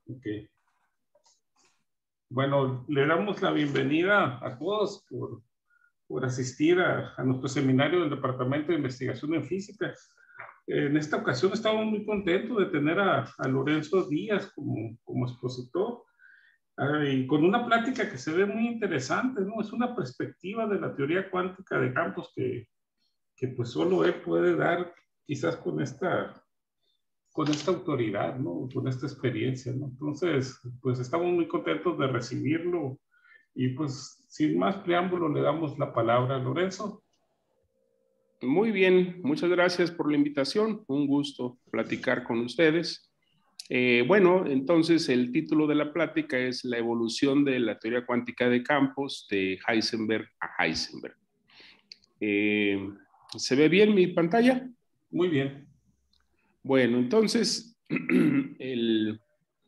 Ok. Bueno, le damos la bienvenida a todos por asistir a nuestro seminario del Departamento de Investigación en Física. En esta ocasión estamos muy contentos de tener a Lorenzo Díaz como expositor y con una plática que se ve muy interesante, ¿no? Es una perspectiva de la teoría cuántica de campos que pues solo él puede dar quizás con esta autoridad, ¿no? Con esta experiencia, ¿no? Entonces, pues estamos muy contentos de recibirlo y pues sin más preámbulo le damos la palabra a Lorenzo. Muy bien, muchas gracias por la invitación. Un gusto platicar con ustedes. Bueno, entonces el título de la plática es La evolución de la teoría cuántica de campos de Heisenberg a Heisenberg. ¿Se ve bien mi pantalla? Muy bien. Bueno, entonces el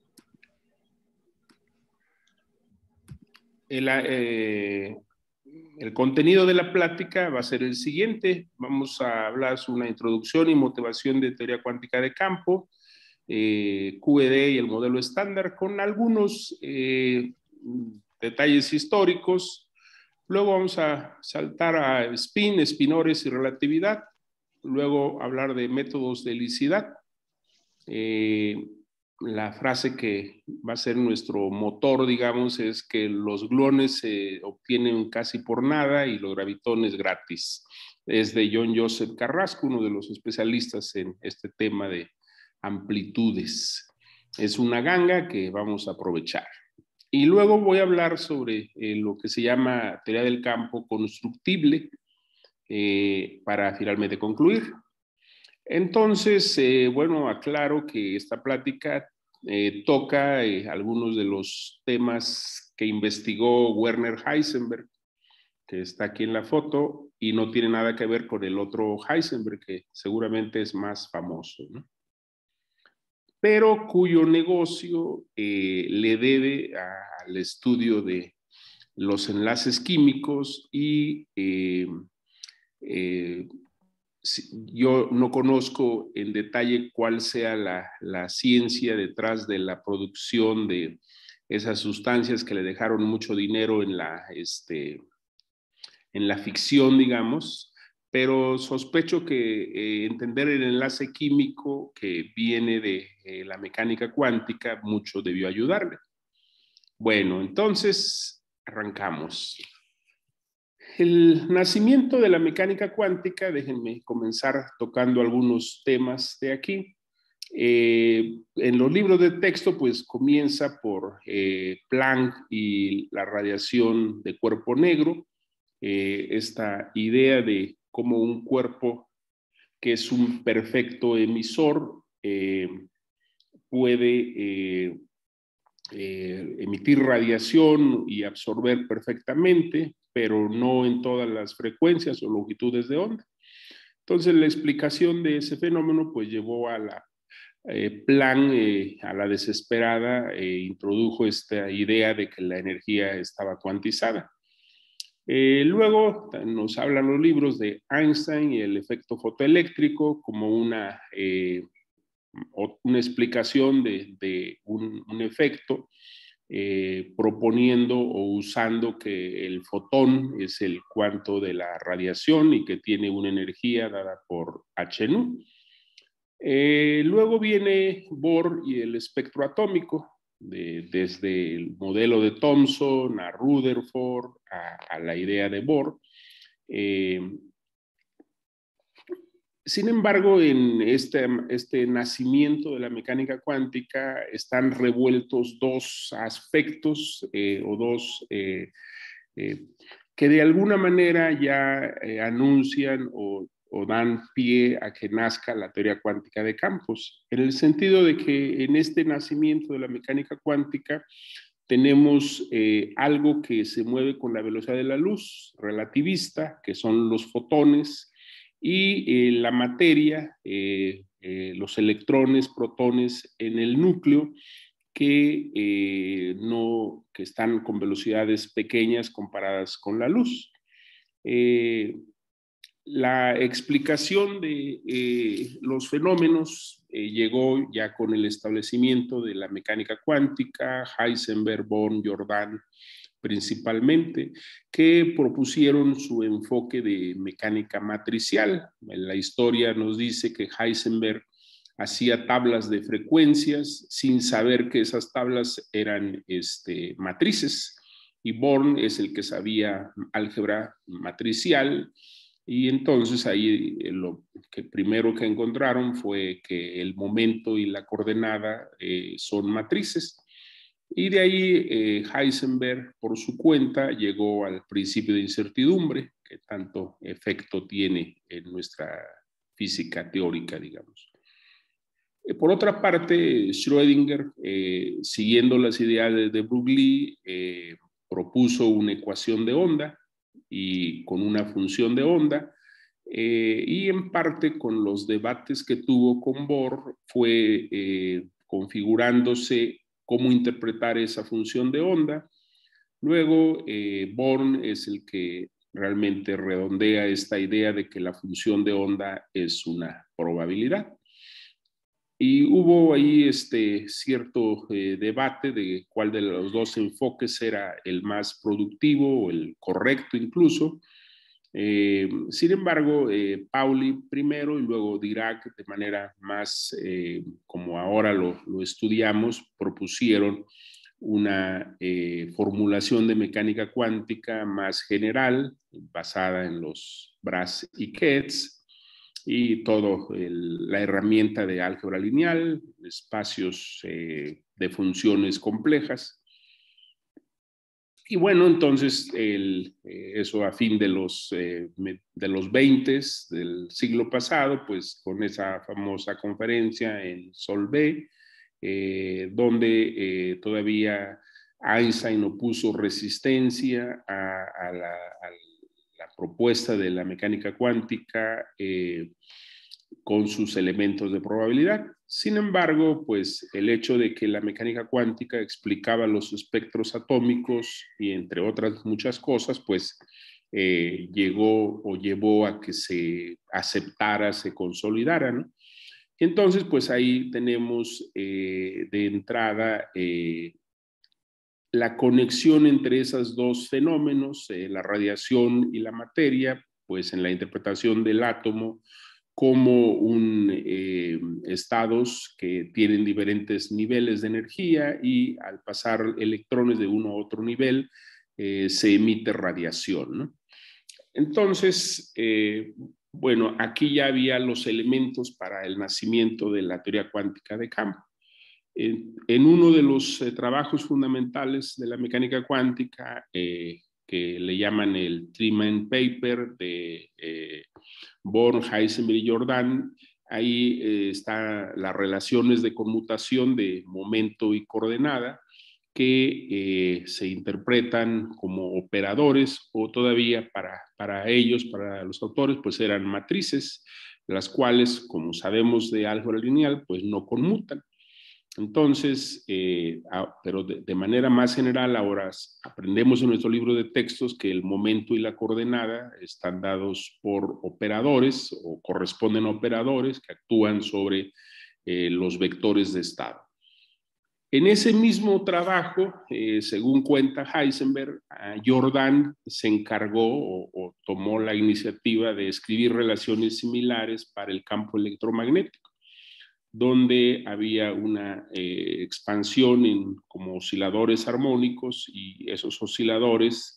contenido de la plática va a ser el siguiente. Vamos a hablar sobre una introducción y motivación de teoría cuántica de campo, QED y el modelo estándar, con algunos detalles históricos. Luego vamos a saltar a espinores y relatividad. Luego hablar de métodos de helicidad. La frase que va a ser nuestro motor, digamos, es que los gluones se obtienen casi por nada y los gravitones gratis. Es de John Joseph Carrasco, uno de los especialistas en este tema de amplitudes. Es una ganga que vamos a aprovechar. Y luego voy a hablar sobre lo que se llama teoría del campo constructible para finalmente concluir. Entonces, bueno, aclaro que esta plática toca algunos de los temas que investigó Werner Heisenberg, que está aquí en la foto, y no tiene nada que ver con el otro Heisenberg, que seguramente es más famoso, ¿no? Pero cuyo negocio le debe al estudio de los enlaces químicos y yo no conozco en detalle cuál sea la ciencia detrás de la producción de esas sustancias que le dejaron mucho dinero en la ficción, digamos, pero sospecho que entender el enlace químico que viene de la mecánica cuántica mucho debió ayudarle. Bueno, entonces arrancamos. El nacimiento de la mecánica cuántica, déjenme comenzar tocando algunos temas de aquí. En los libros de texto, pues comienza por Planck y la radiación de cuerpo negro, esta idea de cómo un cuerpo que es un perfecto emisor puede emitir radiación y absorber perfectamente, pero no en todas las frecuencias o longitudes de onda. Entonces, la explicación de ese fenómeno pues llevó a la Planck a la desesperada introdujo esta idea de que la energía estaba cuantizada. Luego nos hablan los libros de Einstein y el efecto fotoeléctrico como una explicación de un efecto proponiendo o usando que el fotón es el cuanto de la radiación y que tiene una energía dada por h nu. Luego viene Bohr y el espectro atómico, desde el modelo de Thomson a Rutherford a la idea de Bohr. Sin embargo, en este nacimiento de la mecánica cuántica están revueltos dos aspectos o dos que de alguna manera ya anuncian o dan pie a que nazca la teoría cuántica de campos, en el sentido de que en este nacimiento de la mecánica cuántica tenemos algo que se mueve con la velocidad de la luz relativista, que son los fotones, y la materia, los electrones, protones en el núcleo, que están con velocidades pequeñas comparadas con la luz. La explicación de los fenómenos llegó ya con el establecimiento de la mecánica cuántica, Heisenberg, Born, Jordan, principalmente, que propusieron su enfoque de mecánica matricial. La historia nos dice que Heisenberg hacía tablas de frecuencias sin saber que esas tablas eran matrices, y Born es el que sabía álgebra matricial, y entonces ahí lo que primero que encontraron fue que el momento y la coordenada son matrices. Y de ahí Heisenberg, por su cuenta, llegó al principio de incertidumbre, que tanto efecto tiene en nuestra física teórica, digamos. Por otra parte, Schrödinger, siguiendo las ideas de Broglie, propuso una ecuación de onda y con una función de onda, y en parte con los debates que tuvo con Bohr fue configurándose cómo interpretar esa función de onda. Luego, Born es el que realmente redondea esta idea de que la función de onda es una probabilidad. Y hubo ahí cierto debate de cuál de los dos enfoques era el más productivo o el correcto incluso. Sin embargo, Pauli primero y luego Dirac, de manera más como ahora lo estudiamos, propusieron una formulación de mecánica cuántica más general, basada en los Bras y Ketz, y todo la herramienta de álgebra lineal, espacios de funciones complejas. Y bueno, entonces eso a fin de los 20 del siglo pasado, pues con esa famosa conferencia en Solvay, donde todavía Einstein opuso resistencia a la propuesta de la mecánica cuántica con sus elementos de probabilidad. Sin embargo, pues el hecho de que la mecánica cuántica explicaba los espectros atómicos y entre otras muchas cosas, pues llevó a que se aceptara, se consolidara, ¿no? Entonces, pues ahí tenemos de entrada la conexión entre esos dos fenómenos, la radiación y la materia, pues en la interpretación del átomo como estados que tienen diferentes niveles de energía y al pasar electrones de uno a otro nivel se emite radiación, ¿no? Entonces, bueno, aquí ya había los elementos para el nacimiento de la teoría cuántica de campo. En uno de los trabajos fundamentales de la mecánica cuántica, que le llaman el Three-Man Paper de Born, Heisenberg y Jordan, ahí están las relaciones de conmutación de momento y coordenada que se interpretan como operadores, o todavía para ellos, para los autores, pues eran matrices, las cuales, como sabemos de álgebra lineal, pues no conmutan. Entonces, pero de manera más general, ahora aprendemos en nuestro libro de textos que el momento y la coordenada están dados por operadores o corresponden a operadores que actúan sobre los vectores de estado. En ese mismo trabajo, según cuenta Heisenberg, Jordan se encargó o tomó la iniciativa de escribir relaciones similares para el campo electromagnético, donde había una expansión como osciladores armónicos, y esos osciladores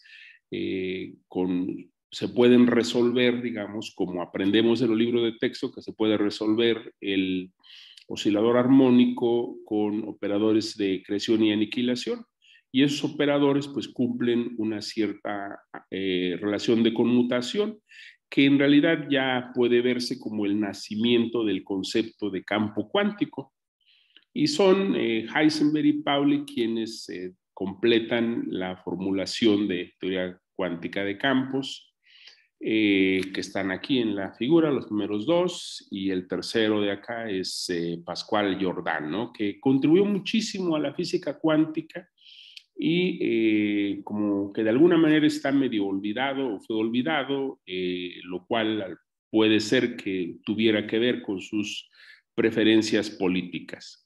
se pueden resolver, digamos, como aprendemos en los libros de texto, que se puede resolver el oscilador armónico con operadores de creación y aniquilación. Y esos operadores pues cumplen una cierta relación de conmutación, que en realidad ya puede verse como el nacimiento del concepto de campo cuántico. Y son Heisenberg y Pauli quienes completan la formulación de teoría cuántica de campos, que están aquí en la figura, los primeros dos, y el tercero de acá es Pascual Jordan, ¿no? Que contribuyó muchísimo a la física cuántica y como que de alguna manera está medio olvidado o fue olvidado, lo cual puede ser que tuviera que ver con sus preferencias políticas.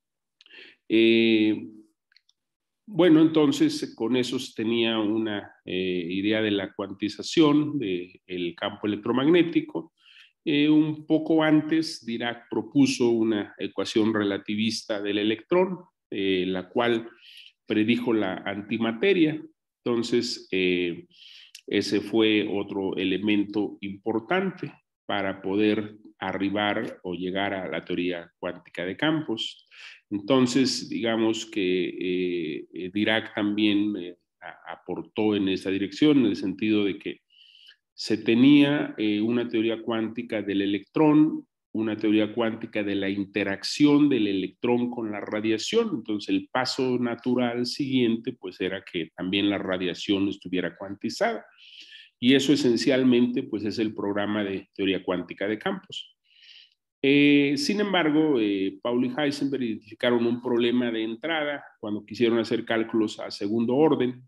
Bueno, entonces con eso tenía una idea de la cuantización del campo electromagnético. Un poco antes, Dirac propuso una ecuación relativista del electrón, la cual predijo la antimateria. Entonces, ese fue otro elemento importante para poder arribar o llegar a la teoría cuántica de campos. Entonces, digamos que Dirac también aportó en esa dirección, en el sentido de que se tenía una teoría cuántica del electrón, una teoría cuántica de la interacción del electrón con la radiación. Entonces, el paso natural siguiente, pues, era que también la radiación estuviera cuantizada. Y eso esencialmente, pues, es el programa de teoría cuántica de campos. Sin embargo, Pauli y Heisenberg identificaron un problema de entrada cuando quisieron hacer cálculos a segundo orden.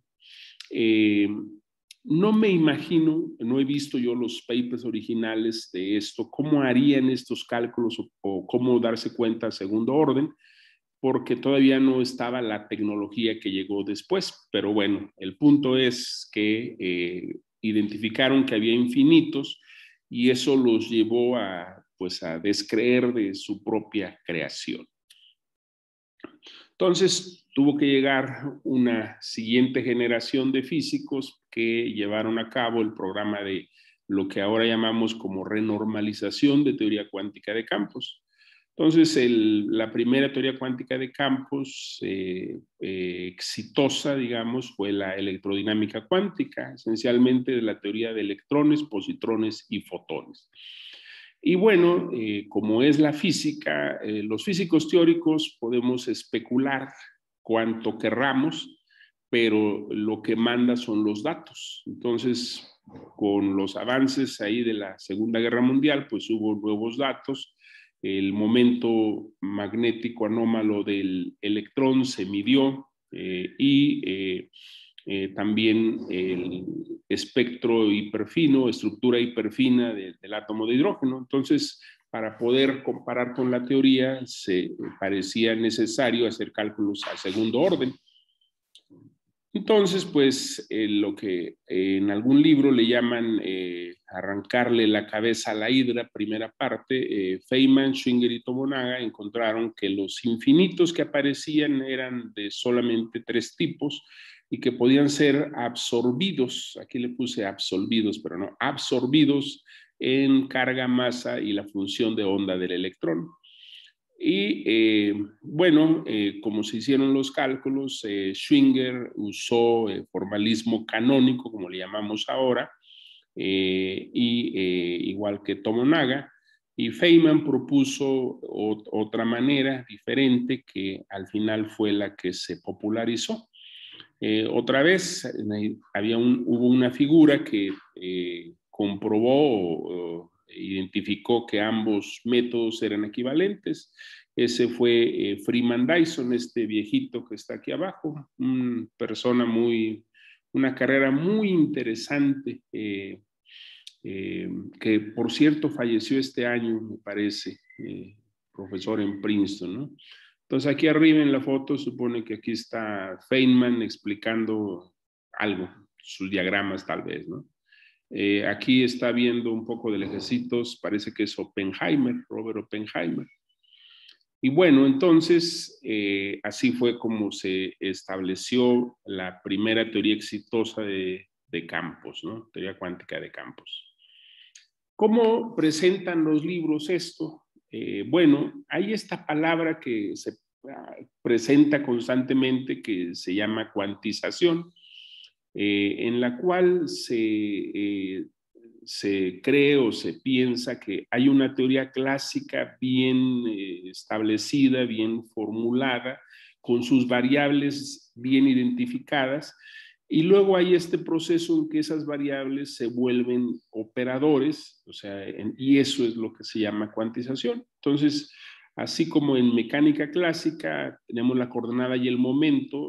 No me imagino, no he visto yo los papers originales de esto, cómo harían estos cálculos o cómo darse cuenta a segundo orden, porque todavía no estaba la tecnología que llegó después. Pero bueno, el punto es que identificaron que había infinitos y eso los llevó a, pues, a descreer de su propia creación. Entonces, tuvo que llegar una siguiente generación de físicos que llevaron a cabo el programa de lo que ahora llamamos como renormalización de teoría cuántica de campos. Entonces, la primera teoría cuántica de campos exitosa, digamos, fue la electrodinámica cuántica, esencialmente de la teoría de electrones, positrones y fotones. Y bueno, como es la física, los físicos teóricos podemos especular cuanto querramos, pero lo que manda son los datos. Entonces, con los avances ahí de la Segunda Guerra Mundial, pues hubo nuevos datos. El momento magnético anómalo del electrón se midió y también el espectro hiperfino, estructura hiperfina del átomo de hidrógeno. Entonces, para poder comparar con la teoría, se parecía necesario hacer cálculos a segundo orden. Entonces, pues, lo que en algún libro le llaman arrancarle la cabeza a la hidra, primera parte, Feynman, Schwinger y Tomonaga encontraron que los infinitos que aparecían eran de solamente 3 tipos y que podían ser absorbidos, aquí le puse absolvidos, pero no, absorbidos en carga, masa y la función de onda del electrón. Y bueno, como se hicieron los cálculos, Schwinger usó formalismo canónico, como le llamamos ahora, igual que Tomonaga, y Feynman propuso otra manera diferente que al final fue la que se popularizó. Otra vez hubo una figura que comprobó o identificó que ambos métodos eran equivalentes. Ese fue Freeman Dyson, este viejito que está aquí abajo, una persona una carrera muy interesante, que por cierto falleció este año, me parece, profesor en Princeton, ¿no? Entonces aquí arriba en la foto supone que aquí está Feynman explicando algo, sus diagramas tal vez, ¿no? Aquí está viendo un poco de lejecitos, parece que es Oppenheimer, Robert Oppenheimer. Y bueno, entonces así fue como se estableció la primera teoría exitosa de campos, ¿no? Teoría cuántica de campos. ¿Cómo presentan los libros esto? Bueno, hay esta palabra que se presenta constantemente que se llama cuantización, en la cual se cree o se piensa que hay una teoría clásica bien establecida, bien formulada, con sus variables bien identificadas, y luego hay este proceso en que esas variables se vuelven operadores, o sea, y eso es lo que se llama cuantización. Entonces, así como en mecánica clásica tenemos la coordenada y el momento,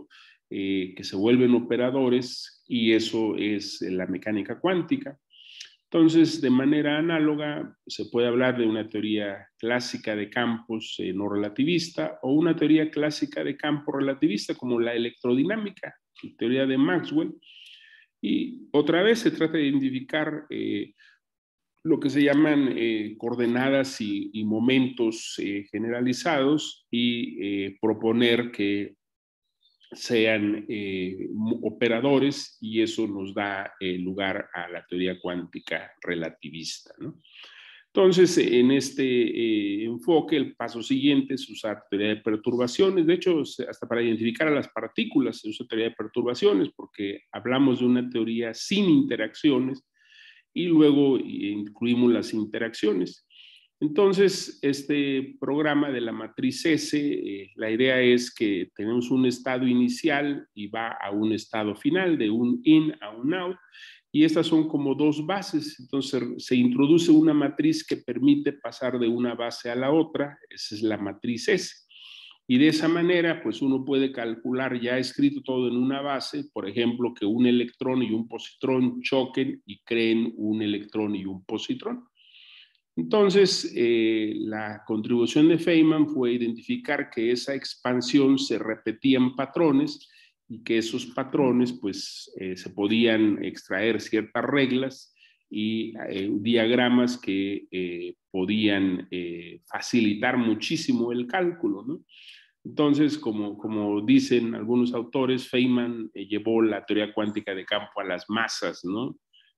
que se vuelven operadores, y eso es la mecánica cuántica. Entonces, de manera análoga, se puede hablar de una teoría clásica de campos no relativista o una teoría clásica de campo relativista como la electrodinámica, la teoría de Maxwell. Y otra vez se trata de identificar lo que se llaman coordenadas y momentos generalizados y proponer que sean operadores, y eso nos da lugar a la teoría cuántica relativista, ¿no? Entonces, en este enfoque, el paso siguiente es usar teoría de perturbaciones. De hecho, hasta para identificar a las partículas se usa teoría de perturbaciones, porque hablamos de una teoría sin interacciones y luego incluimos las interacciones. Entonces, este programa de la matriz S, la idea es que tenemos un estado inicial y va a un estado final, de un in a un out, y estas son como dos bases. Entonces, se introduce una matriz que permite pasar de una base a la otra, esa es la matriz S. Y de esa manera, pues uno puede calcular ya escrito todo en una base, por ejemplo, que un electrón y un positrón choquen y creen un electrón y un positrón. Entonces, la contribución de Feynman fue identificar que esa expansión se repetía en patrones y que esos patrones, pues, se podían extraer ciertas reglas y diagramas que podían facilitar muchísimo el cálculo, ¿no? Entonces, como dicen algunos autores, Feynman llevó la teoría cuántica de campo a las masas, ¿no?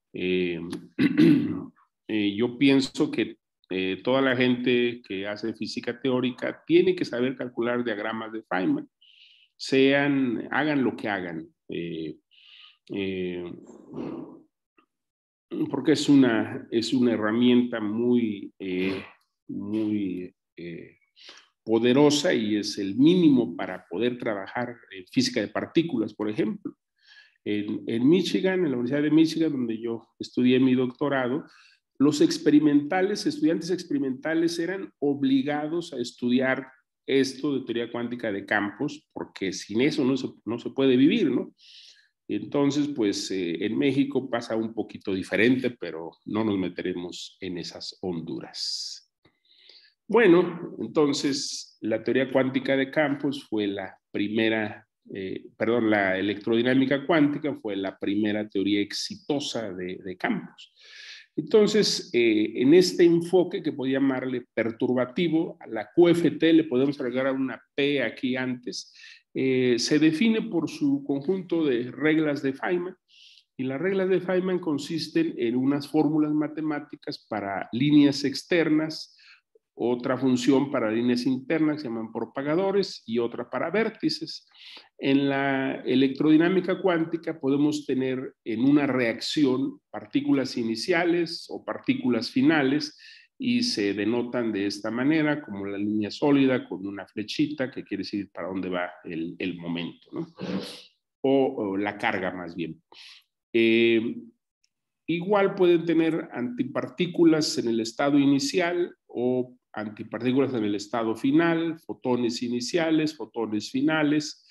Yo pienso que toda la gente que hace física teórica tiene que saber calcular diagramas de Feynman, hagan lo que hagan, porque es una herramienta muy poderosa y es el mínimo para poder trabajar en física de partículas, por ejemplo. En Michigan, en la Universidad de Michigan, donde yo estudié mi doctorado, los estudiantes experimentales eran obligados a estudiar esto de teoría cuántica de campos, porque sin eso no se puede vivir, ¿no? Entonces, pues en México pasa un poquito diferente, pero no nos meteremos en esas honduras. Bueno, entonces la teoría cuántica de campos fue la primera, la electrodinámica cuántica fue la primera teoría exitosa de campos. Entonces, en este enfoque que podía llamarle perturbativo, a la QFT le podemos agregar una P aquí antes, se define por su conjunto de reglas de Feynman, y las reglas de Feynman consisten en unas fórmulas matemáticas para líneas externas, otra función para líneas internas que se llaman propagadores y otra para vértices. En la electrodinámica cuántica podemos tener en una reacción partículas iniciales o partículas finales y se denotan de esta manera, como la línea sólida con una flechita que quiere decir para dónde va el momento, ¿no? O la carga más bien. Igual pueden tener antipartículas en el estado inicial o antipartículas en el estado final, fotones iniciales, fotones finales,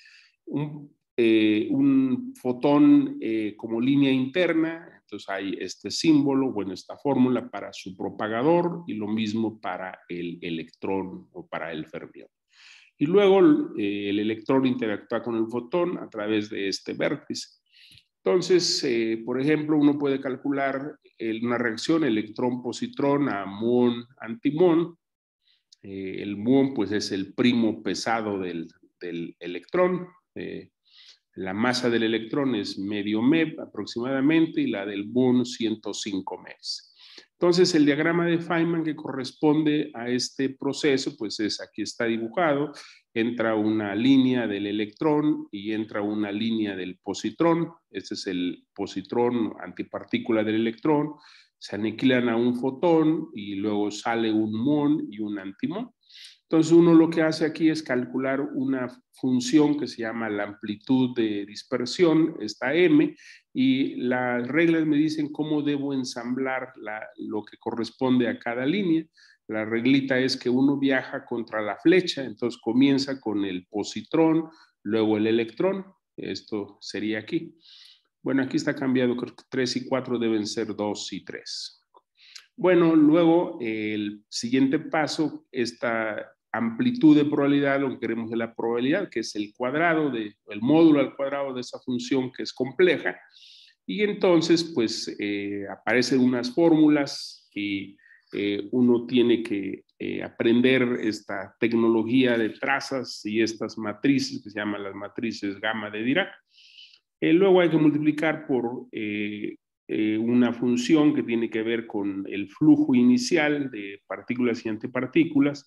un fotón como línea interna. Entonces hay este símbolo, bueno, esta fórmula para su propagador y lo mismo para el electrón o para el fermión. Y luego el electrón interactúa con el fotón a través de este vértice. Entonces, por ejemplo, uno puede calcular una reacción electrón-positrón a muón-antimón. El muón, pues, es el primo pesado del electrón. La masa del electrón es medio MeV aproximadamente y la del muón 105 MeVs. Entonces, el diagrama de Feynman que corresponde a este proceso, pues aquí está dibujado. Entra una línea del electrón y entra una línea del positrón. Este es el positrón, antipartícula del electrón. Se aniquilan a un fotón y luego sale un muón y un antimón. Entonces uno lo que hace aquí es calcular una función que se llama la amplitud de dispersión, esta M, y las reglas me dicen cómo debo ensamblar lo que corresponde a cada línea. La reglita es que uno viaja contra la flecha, entonces comienza con el positrón, luego el electrón, Esto sería aquí. Bueno, aquí está cambiado, creo que 3 y 4 deben ser 2 y 3. Bueno, luego el siguiente paso, esta amplitud de probabilidad, lo que queremos es la probabilidad, que es el cuadrado, el módulo al cuadrado de esa función que es compleja. Y entonces, pues, aparecen unas fórmulas y uno tiene que aprender esta tecnología de trazas y estas matrices que se llaman las matrices gamma de Dirac. Luego hay que multiplicar por una función que tiene que ver con el flujo inicial de partículas y antipartículas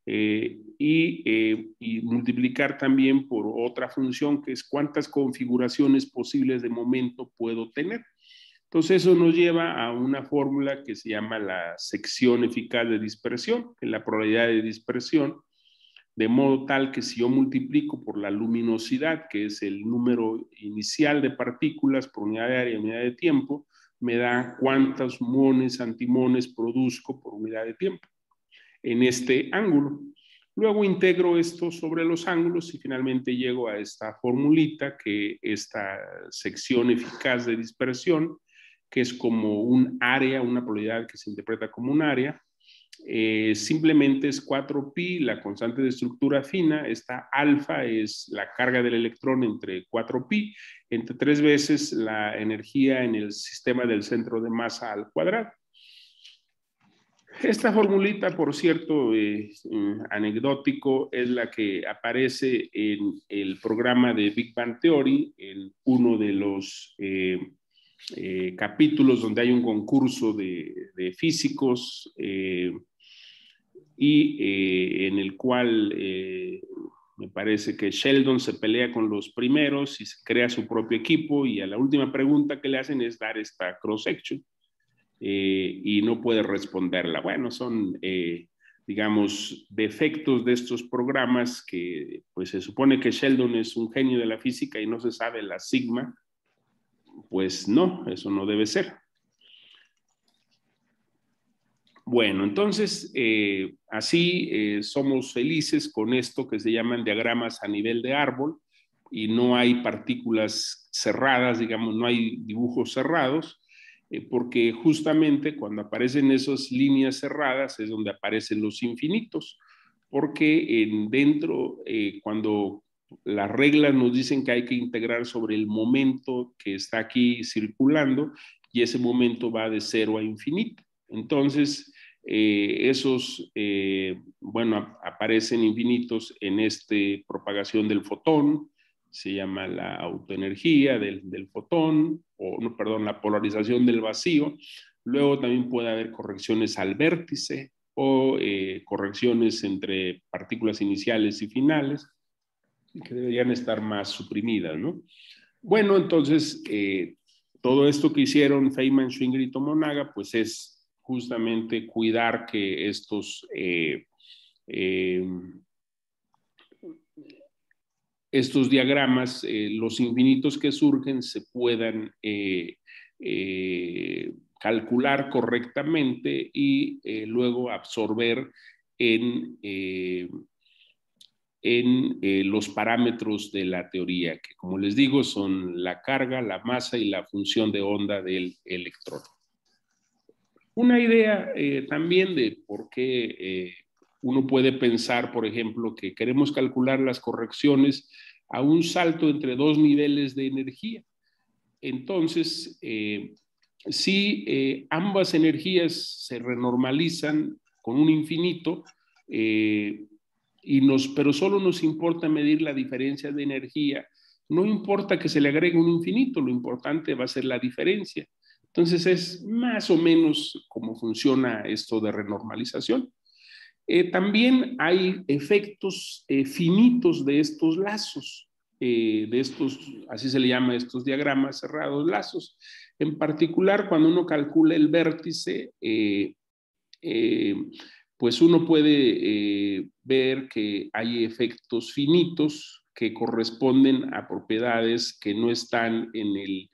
y multiplicar también por otra función que es cuántas configuraciones posibles de momento puedo tener. Entonces eso nos lleva a una fórmula que se llama la sección eficaz de dispersión, que es la probabilidad de dispersión, de modo tal que si yo multiplico por la luminosidad, que es el número inicial de partículas por unidad de área y unidad de tiempo, me da cuántos muones, antimones produzco por unidad de tiempo en este ángulo. Luego integro esto sobre los ángulos y finalmente llego a esta formulita, que esta sección eficaz de dispersión, que es como un área, una probabilidad que se interpreta como un área. Simplemente es 4pi, la constante de estructura fina. Esta alfa es la carga del electrón entre 4pi, entre 3 veces la energía en el sistema del centro de masa al cuadrado. Esta formulita, por cierto, anecdótico, es la que aparece en el programa de Big Bang Theory, en uno de los capítulos donde hay un concurso de físicos en el cual me parece que Sheldon se pelea con los primeros y se crea su propio equipo, y a la última pregunta que le hacen es dar esta cross-section y no puede responderla. Bueno, son digamos, defectos de estos programas que pues se supone que Sheldon es un genio de la física y no se sabe la sigma. Pues no, eso no debe ser. Bueno, entonces, así somos felices con esto que se llaman diagramas a nivel de árbol, y no hay partículas cerradas, digamos, no hay dibujos cerrados, porque justamente cuando aparecen esas líneas cerradas es donde aparecen los infinitos, porque dentro, cuando las reglas nos dicen que hay que integrar sobre el momento que está aquí circulando, y ese momento va de 0 a infinito. Entonces, esos, bueno, aparecen infinitos en esta propagación del fotón, se llama la autoenergía del fotón, o no, perdón, la polarización del vacío. Luego también puede haber correcciones al vértice o correcciones entre partículas iniciales y finales, que deberían estar más suprimidas, ¿no? Bueno, entonces, todo esto que hicieron Feynman, Schwinger y Tomonaga, pues es justamente cuidar que estos diagramas, los infinitos que surgen, se puedan calcular correctamente y luego absorber en los parámetros de la teoría, que como les digo son la carga, la masa y la función de onda del electrón. Una idea también de por qué uno puede pensar, por ejemplo, que queremos calcular las correcciones a un salto entre 2 niveles de energía. Entonces, si ambas energías se renormalizan con un infinito, pero solo nos importa medir la diferencia de energía, no importa que se le agregue un infinito, lo importante va a ser la diferencia. Entonces es más o menos cómo funciona esto de renormalización. También hay efectos finitos de estos lazos, de estos, así se le llama estos diagramas cerrados, lazos. En particular, cuando uno calcula el vértice, pues uno puede ver que hay efectos finitos que corresponden a propiedades que no están en el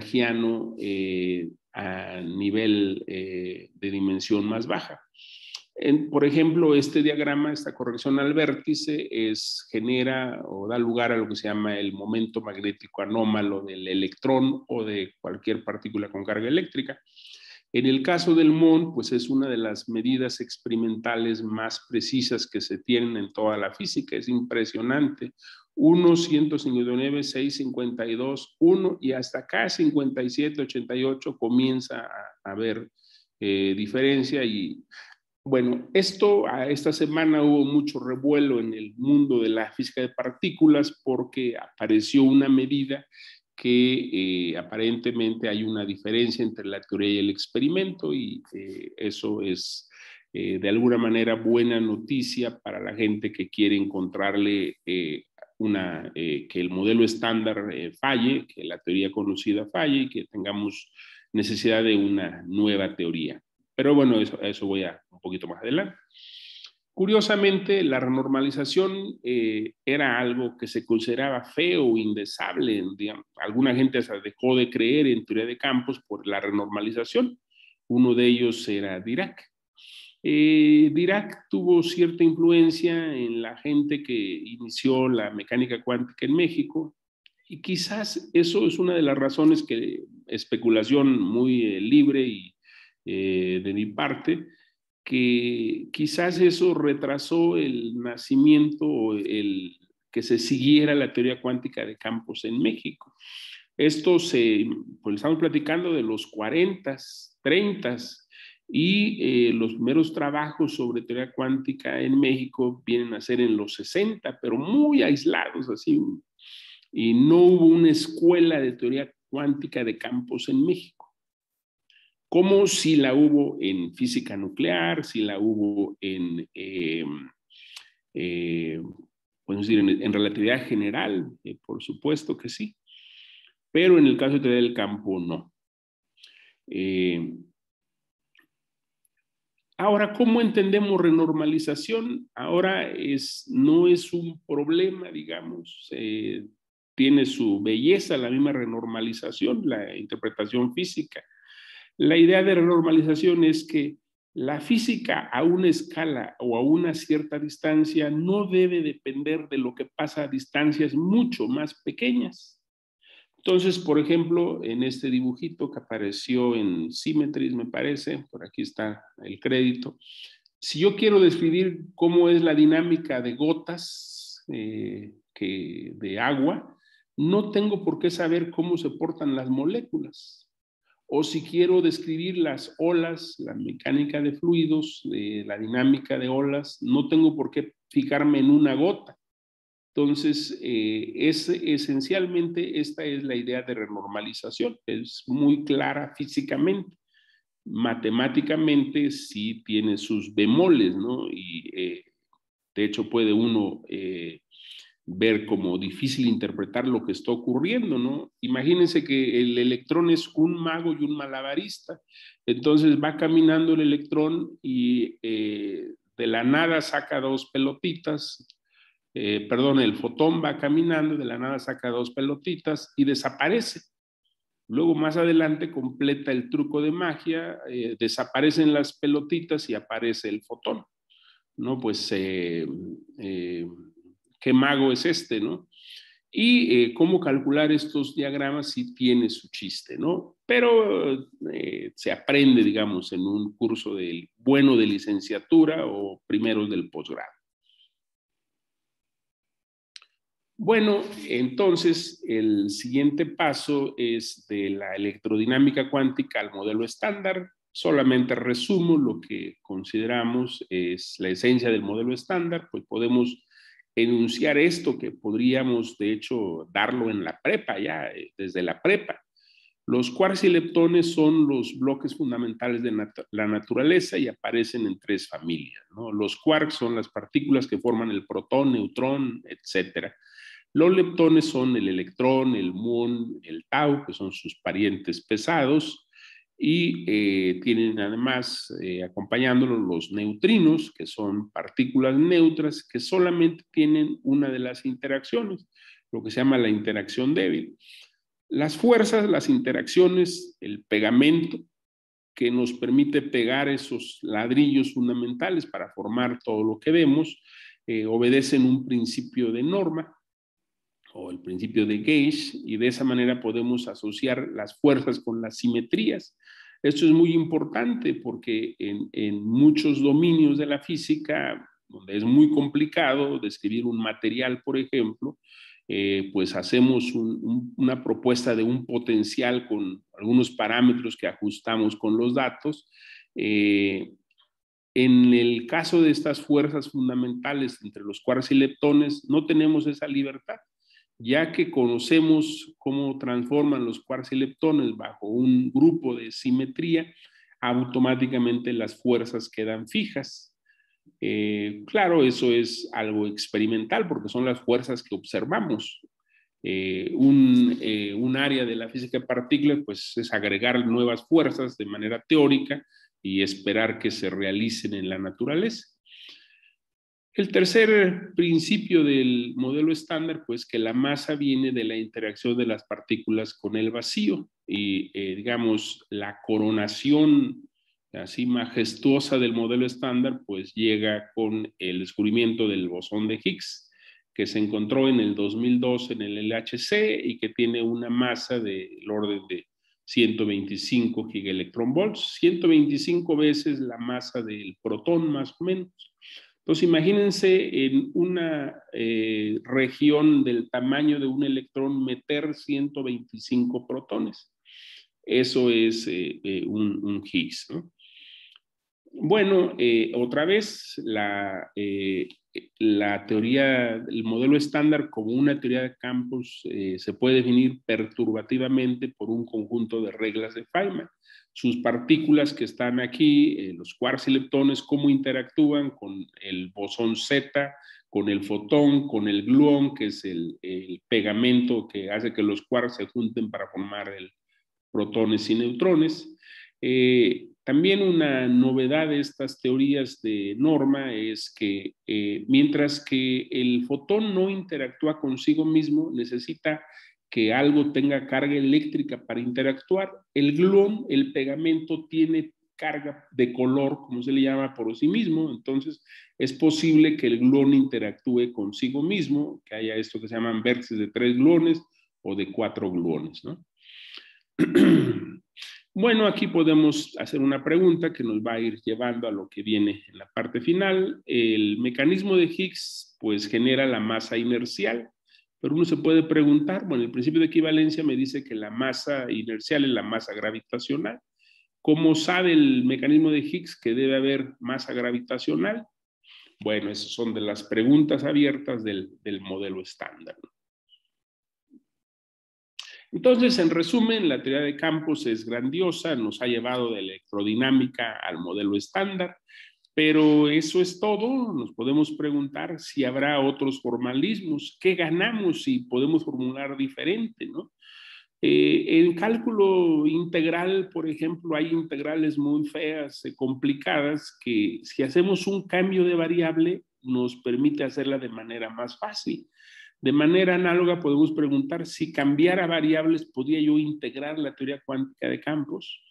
lagrangiano a nivel de dimensión más baja. Por ejemplo, este diagrama, esta corrección al vértice, genera o da lugar a lo que se llama el momento magnético anómalo del electrón o de cualquier partícula con carga eléctrica. En el caso del MON, pues es una de las medidas experimentales más precisas que se tienen en toda la física. Es impresionante. 1, 159, 6, 52, 1 y hasta acá 57, 88 comienza a haber diferencia. Y bueno, esta semana hubo mucho revuelo en el mundo de la física de partículas porque apareció una medida que aparentemente hay una diferencia entre la teoría y el experimento, y eso es de alguna manera buena noticia para la gente que quiere encontrarle que el modelo estándar falle, que la teoría conocida falle y que tengamos necesidad de una nueva teoría. Pero bueno, eso voy a un poquito más adelante. Curiosamente, la renormalización era algo que se consideraba feo o indesable. Digamos. Alguna gente hasta dejó de creer en teoría de campos por la renormalización. Uno de ellos era Dirac. Dirac tuvo cierta influencia en la gente que inició la mecánica cuántica en México, y quizás eso es una de las razones que, especulación muy libre y de mi parte, que quizás eso retrasó el nacimiento o que se siguiera la teoría cuántica de campos en México. Esto pues estamos platicando de los 40s, 30s, y los primeros trabajos sobre teoría cuántica en México vienen a ser en los 60, pero muy aislados, así, y no hubo una escuela de teoría cuántica de campos en México. Como si la hubo en física nuclear, si la hubo podemos decir, en relatividad general, por supuesto que sí, pero en el caso de teoría del campo no. Ahora, ¿cómo entendemos renormalización? Ahora no es un problema, digamos, tiene su belleza la misma renormalización, la interpretación física. La idea de renormalización es que la física a una escala o a una cierta distancia no debe depender de lo que pasa a distancias mucho más pequeñas. Entonces, por ejemplo, en este dibujito que apareció en Symmetries, me parece, por aquí está el crédito, si yo quiero describir cómo es la dinámica de gotas de agua, no tengo por qué saber cómo se portan las moléculas. O si quiero describir las olas, la mecánica de fluidos, la dinámica de olas, no tengo por qué fijarme en una gota. Entonces, esencialmente esta es la idea de renormalización. Es muy clara físicamente. Matemáticamente sí tiene sus bemoles, ¿no? Y de hecho puede uno ver como difícil interpretar lo que está ocurriendo, ¿no? Imagínense que el electrón es un mago y un malabarista. Entonces va caminando el electrón y de la nada saca dos pelotitas. El fotón va caminando, de la nada saca dos pelotitas y desaparece. Luego más adelante completa el truco de magia, desaparecen las pelotitas y aparece el fotón, ¿no? Pues, ¿qué mago es este, no? Y cómo calcular estos diagramas sí tiene su chiste, ¿no? Pero se aprende, digamos, en un curso de licenciatura o primeros del posgrado. Bueno, entonces el siguiente paso es de la electrodinámica cuántica al modelo estándar. Solamente resumo lo que consideramos es la esencia del modelo estándar, pues podemos enunciar esto que podríamos de hecho darlo en la prepa ya, desde la prepa. Los quarks y leptones son los bloques fundamentales de la naturaleza y aparecen en tres familias, ¿no? Los quarks son las partículas que forman el protón, neutrón, etcétera. Los leptones son el electrón, el muón, el tau, que son sus parientes pesados, y tienen además acompañándolos los neutrinos, que son partículas neutras que solamente tienen una de las interacciones, lo que se llama la interacción débil. Las fuerzas, las interacciones, el pegamento que nos permite pegar esos ladrillos fundamentales para formar todo lo que vemos, obedecen un principio de norma o el principio de Gauge, y de esa manera podemos asociar las fuerzas con las simetrías. Esto es muy importante porque en muchos dominios de la física, donde es muy complicado describir un material, por ejemplo, pues hacemos una propuesta de un potencial con algunos parámetros que ajustamos con los datos. En el caso de estas fuerzas fundamentales entre los quarks y leptones, no tenemos esa libertad, ya que conocemos cómo transforman los quarks y leptones bajo un grupo de simetría, automáticamente las fuerzas quedan fijas. Claro, eso es algo experimental porque son las fuerzas que observamos. Un área de la física de partículas pues, es agregar nuevas fuerzas de manera teórica y esperar que se realicen en la naturaleza. El tercer principio del modelo estándar, pues que la masa viene de la interacción de las partículas con el vacío y, digamos, la coronación así majestuosa del modelo estándar, pues llega con el descubrimiento del bosón de Higgs, que se encontró en el 2002 en el LHC y que tiene una masa del orden de 125 gigaelectronvolts, 125 veces la masa del protón más o menos. Entonces, imagínense en una región del tamaño de un electrón meter 125 protones. Eso es un Higgs, ¿no? Bueno, otra vez, la teoría, el modelo estándar como una teoría de campos se puede definir perturbativamente por un conjunto de reglas de Feynman. Sus partículas que están aquí, los quarks y leptones, cómo interactúan con el bosón Z, con el fotón, con el gluón, que es el pegamento que hace que los quarks se junten para formar protones y neutrones. También una novedad de estas teorías de norma es que mientras que el fotón no interactúa consigo mismo, necesita que algo tenga carga eléctrica para interactuar. El gluón, el pegamento, tiene carga de color, como se le llama, por sí mismo. Entonces, es posible que el gluón interactúe consigo mismo, que haya esto que se llaman vértices de 3 gluones o de 4 gluones, ¿no? Bueno, aquí podemos hacer una pregunta que nos va a ir llevando a lo que viene en la parte final. El mecanismo de Higgs pues genera la masa inercial, pero uno se puede preguntar, bueno, el principio de equivalencia me dice que la masa inercial es la masa gravitacional. ¿Cómo sabe el mecanismo de Higgs que debe haber masa gravitacional? Bueno, esas son de las preguntas abiertas del modelo estándar. Entonces, en resumen, la teoría de campos es grandiosa, nos ha llevado de electrodinámica al modelo estándar, pero eso es todo. Nos podemos preguntar si habrá otros formalismos. ¿Qué ganamos si podemos formular diferente, ¿no? En cálculo integral, por ejemplo, hay integrales muy feas, complicadas, que si hacemos un cambio de variable nos permite hacerla de manera más fácil. De manera análoga podemos preguntar si cambiara variables, ¿podría yo integrar la teoría cuántica de campos?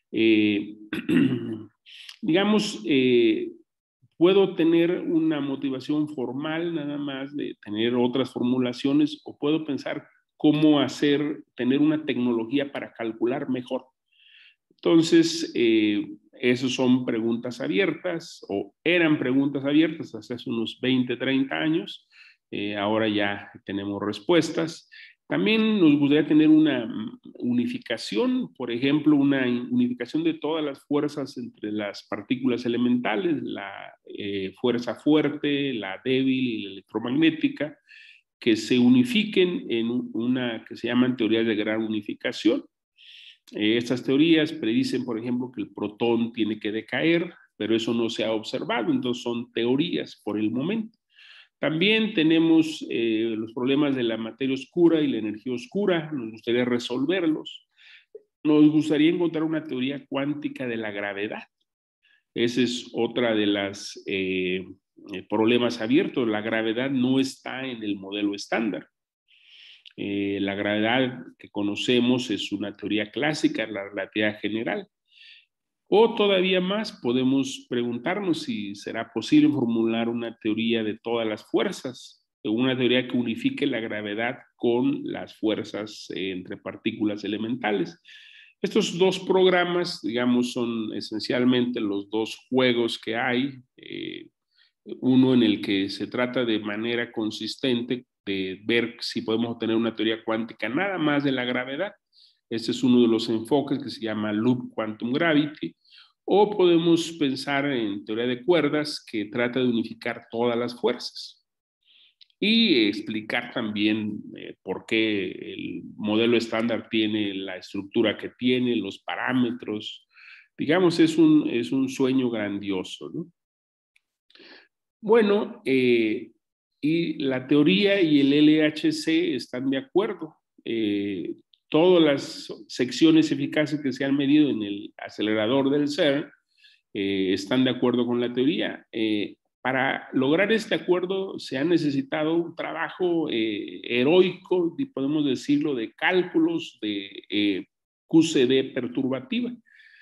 Digamos, puedo tener una motivación formal nada más de tener otras formulaciones o puedo pensar cómo tener una tecnología para calcular mejor. Entonces, esas son preguntas abiertas o eran preguntas abiertas hace unos 20, 30 años. Ahora ya tenemos respuestas. También nos gustaría tener una unificación, por ejemplo, una unificación de todas las fuerzas entre las partículas elementales, la fuerza fuerte, la débil y la electromagnética, que se unifiquen en una que se llaman teorías de gran unificación. Estas teorías predicen, por ejemplo, que el protón tiene que decaer, pero eso no se ha observado, entonces son teorías por el momento. También tenemos los problemas de la materia oscura y la energía oscura, nos gustaría resolverlos. Nos gustaría encontrar una teoría cuántica de la gravedad. Esa es otra de las problemas abiertos. La gravedad no está en el modelo estándar. La gravedad que conocemos es una teoría clásica, la relatividad general. O todavía más, podemos preguntarnos si será posible formular una teoría de todas las fuerzas, una teoría que unifique la gravedad con las fuerzas entre partículas elementales. Estos dos programas, digamos, son esencialmente los dos juegos que hay. Uno en el que se trata de manera consistente de ver si podemos obtener una teoría cuántica nada más de la gravedad. Este es uno de los enfoques que se llama Loop Quantum Gravity. O podemos pensar en teoría de cuerdas que trata de unificar todas las fuerzas y explicar también por qué el modelo estándar tiene la estructura que tiene, los parámetros. Digamos, es un sueño grandioso, ¿no? Bueno, y la teoría y el LHC están de acuerdo. Todas las secciones eficaces que se han medido en el acelerador del CERN están de acuerdo con la teoría. Para lograr este acuerdo se ha necesitado un trabajo heroico, podemos decirlo, de cálculos de QCD perturbativa.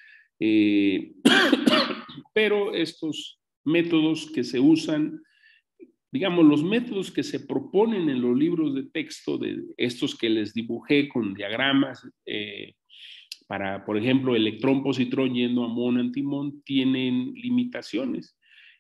Pero estos métodos que se usan, digamos, los métodos que se proponen en los libros de texto, de estos que les dibujé con diagramas, para, por ejemplo, electrón-positrón yendo a muón-antimón, tienen limitaciones.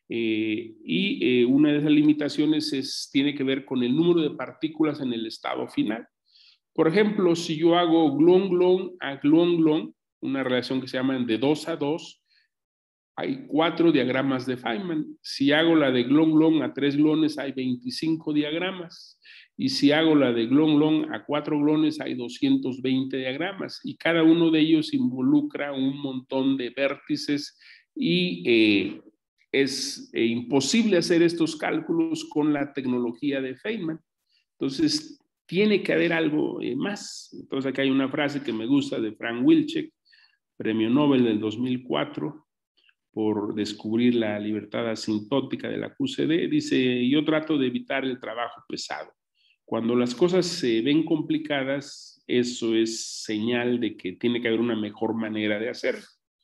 Una de esas limitaciones tiene que ver con el número de partículas en el estado final. Por ejemplo, si yo hago gluón-gluón a gluón-gluón, una relación que se llama de 2 a 2, hay 4 diagramas de Feynman. Si hago la de gluón-gluón a 3 gluones, hay 25 diagramas. Y si hago la de gluón-gluón a 4 gluones, hay 220 diagramas. Y cada uno de ellos involucra un montón de vértices y es imposible hacer estos cálculos con la tecnología de Feynman. Entonces, tiene que haber algo más. Entonces, acá hay una frase que me gusta de Frank Wilczek, premio Nobel del 2004, por descubrir la libertad asintótica de la QCD. Dice, yo trato de evitar el trabajo pesado. Cuando las cosas se ven complicadas, eso es señal de que tiene que haber una mejor manera de hacerlo.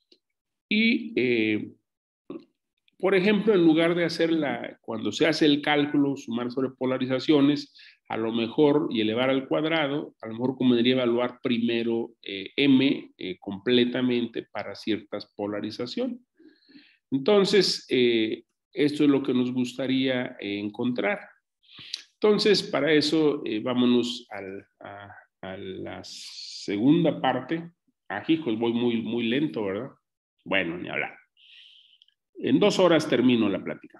Y, por ejemplo, en lugar de cuando se hace el cálculo, sumar sobre polarizaciones, a lo mejor, y elevar al cuadrado, a lo mejor convendría evaluar primero M completamente para ciertas polarizaciones. Entonces, esto es lo que nos gustaría encontrar. Entonces, para eso, vámonos a la segunda parte. Hijos, voy muy lento, ¿verdad? Bueno, ni hablar. En 2 horas termino la plática.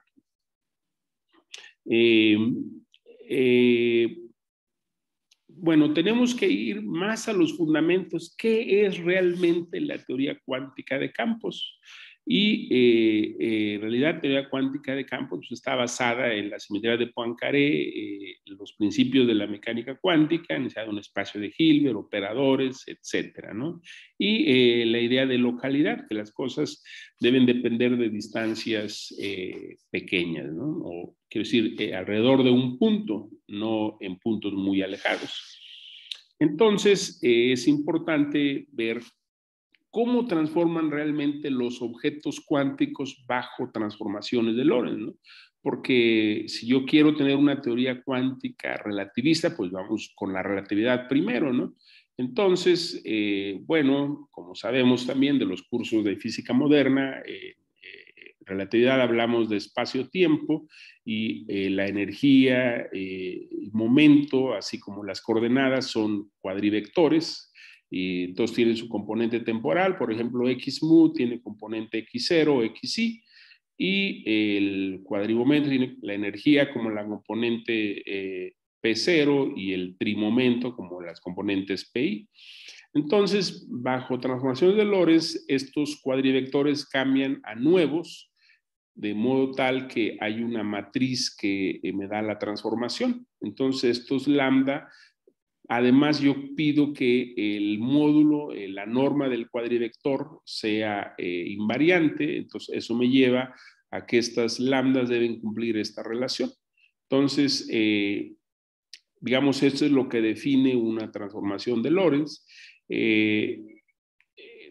Bueno, tenemos que ir más a los fundamentos. ¿Qué es realmente la teoría cuántica de campos? Y en realidad, la teoría cuántica de campos pues, está basada en la simetría de Poincaré, los principios de la mecánica cuántica, iniciado un espacio de Hilbert, operadores, etcétera, ¿no? Y la idea de localidad, que las cosas deben depender de distancias pequeñas, ¿no? O quiero decir, alrededor de un punto, no en puntos muy alejados. Entonces, es importante ver cómo transforman realmente los objetos cuánticos bajo transformaciones de Lorentz, ¿no? Porque si yo quiero tener una teoría cuántica relativista, pues vamos con la relatividad primero, ¿no? Entonces, bueno, como sabemos también de los cursos de física moderna, relatividad hablamos de espacio-tiempo y la energía, el momento, así como las coordenadas son cuadrivectores. Y entonces tienen su componente temporal, por ejemplo, XMU tiene componente X0, XY, y el cuadrivomento tiene la energía como la componente P0 y el trimomento como las componentes PI. Entonces, bajo transformaciones de Lorentz, estos cuadrivectores cambian a nuevos, de modo tal que hay una matriz que me da la transformación. Entonces, estos lambda. Además, yo pido que el módulo, la norma del cuadrivector sea invariante, entonces eso me lleva a que estas lambdas deben cumplir esta relación. Entonces, digamos, esto es lo que define una transformación de Lorentz.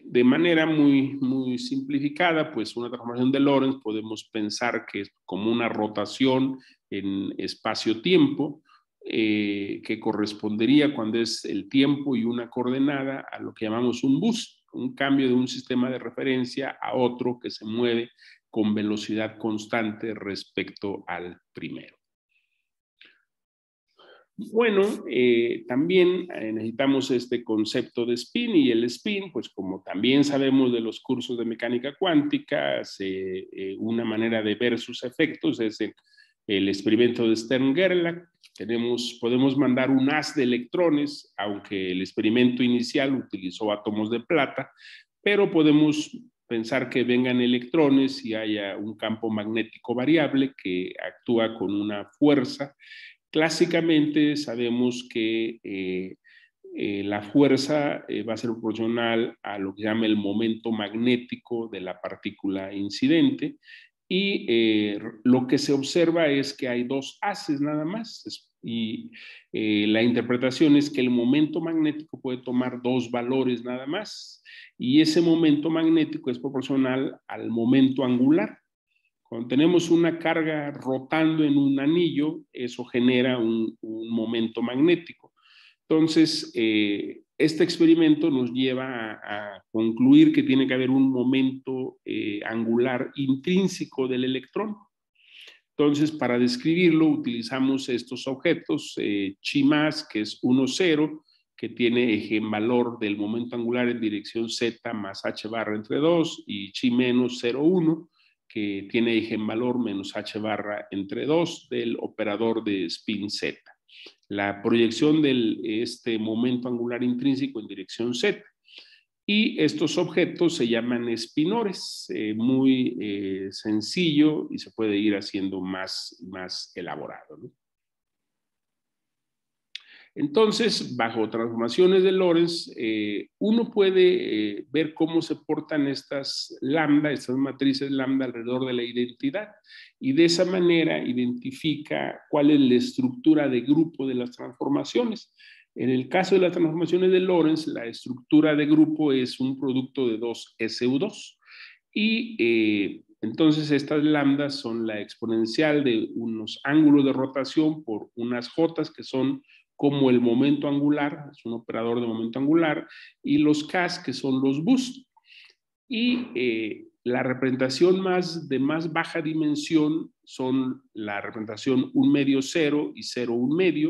De manera muy simplificada, pues una transformación de Lorentz podemos pensar que es como una rotación en espacio-tiempo, que correspondería cuando es el tiempo y una coordenada a lo que llamamos un boost, un cambio de un sistema de referencia a otro que se mueve con velocidad constante respecto al primero. Bueno, también necesitamos este concepto de spin, y el spin, pues como también sabemos de los cursos de mecánica cuántica, una manera de ver sus efectos es el experimento de Stern-Gerlach. Podemos mandar un haz de electrones, aunque el experimento inicial utilizó átomos de plata, pero podemos pensar que vengan electrones y haya un campo magnético variable que actúa con una fuerza. Clásicamente sabemos que la fuerza va a ser proporcional a lo que se llama el momento magnético de la partícula incidente, y lo que se observa es que hay dos haces nada más, y la interpretación es que el momento magnético puede tomar dos valores nada más, y ese momento magnético es proporcional al momento angular. Cuando tenemos una carga rotando en un anillo, eso genera un momento magnético. Entonces, este experimento nos lleva a concluir que tiene que haber un momento angular intrínseco del electrón. Entonces, para describirlo, utilizamos estos objetos, chi+, que es 1, 0, que tiene eigenvalor del momento angular en dirección z más h barra entre 2, y chi menos 0, 1, que tiene eigenvalor menos h barra entre 2 del operador de spin z. La proyección de este momento angular intrínseco en dirección z. Y estos objetos se llaman espinores, muy sencillo, y se puede ir haciendo más elaborado, ¿no? Entonces, bajo transformaciones de Lorentz, uno puede ver cómo se portan estas lambda, estas matrices lambda alrededor de la identidad, y de esa manera identifica cuál es la estructura de grupo de las transformaciones. En el caso de las transformaciones de Lorentz, la estructura de grupo es un producto de dos SU2, y entonces estas lambdas son la exponencial de unos ángulos de rotación por unas J, que son como el momento angular, es un operador de momento angular, y los Ks, que son los boosts. Y la representación de más baja dimensión son la representación 1 medio 0 y 0 1 medio.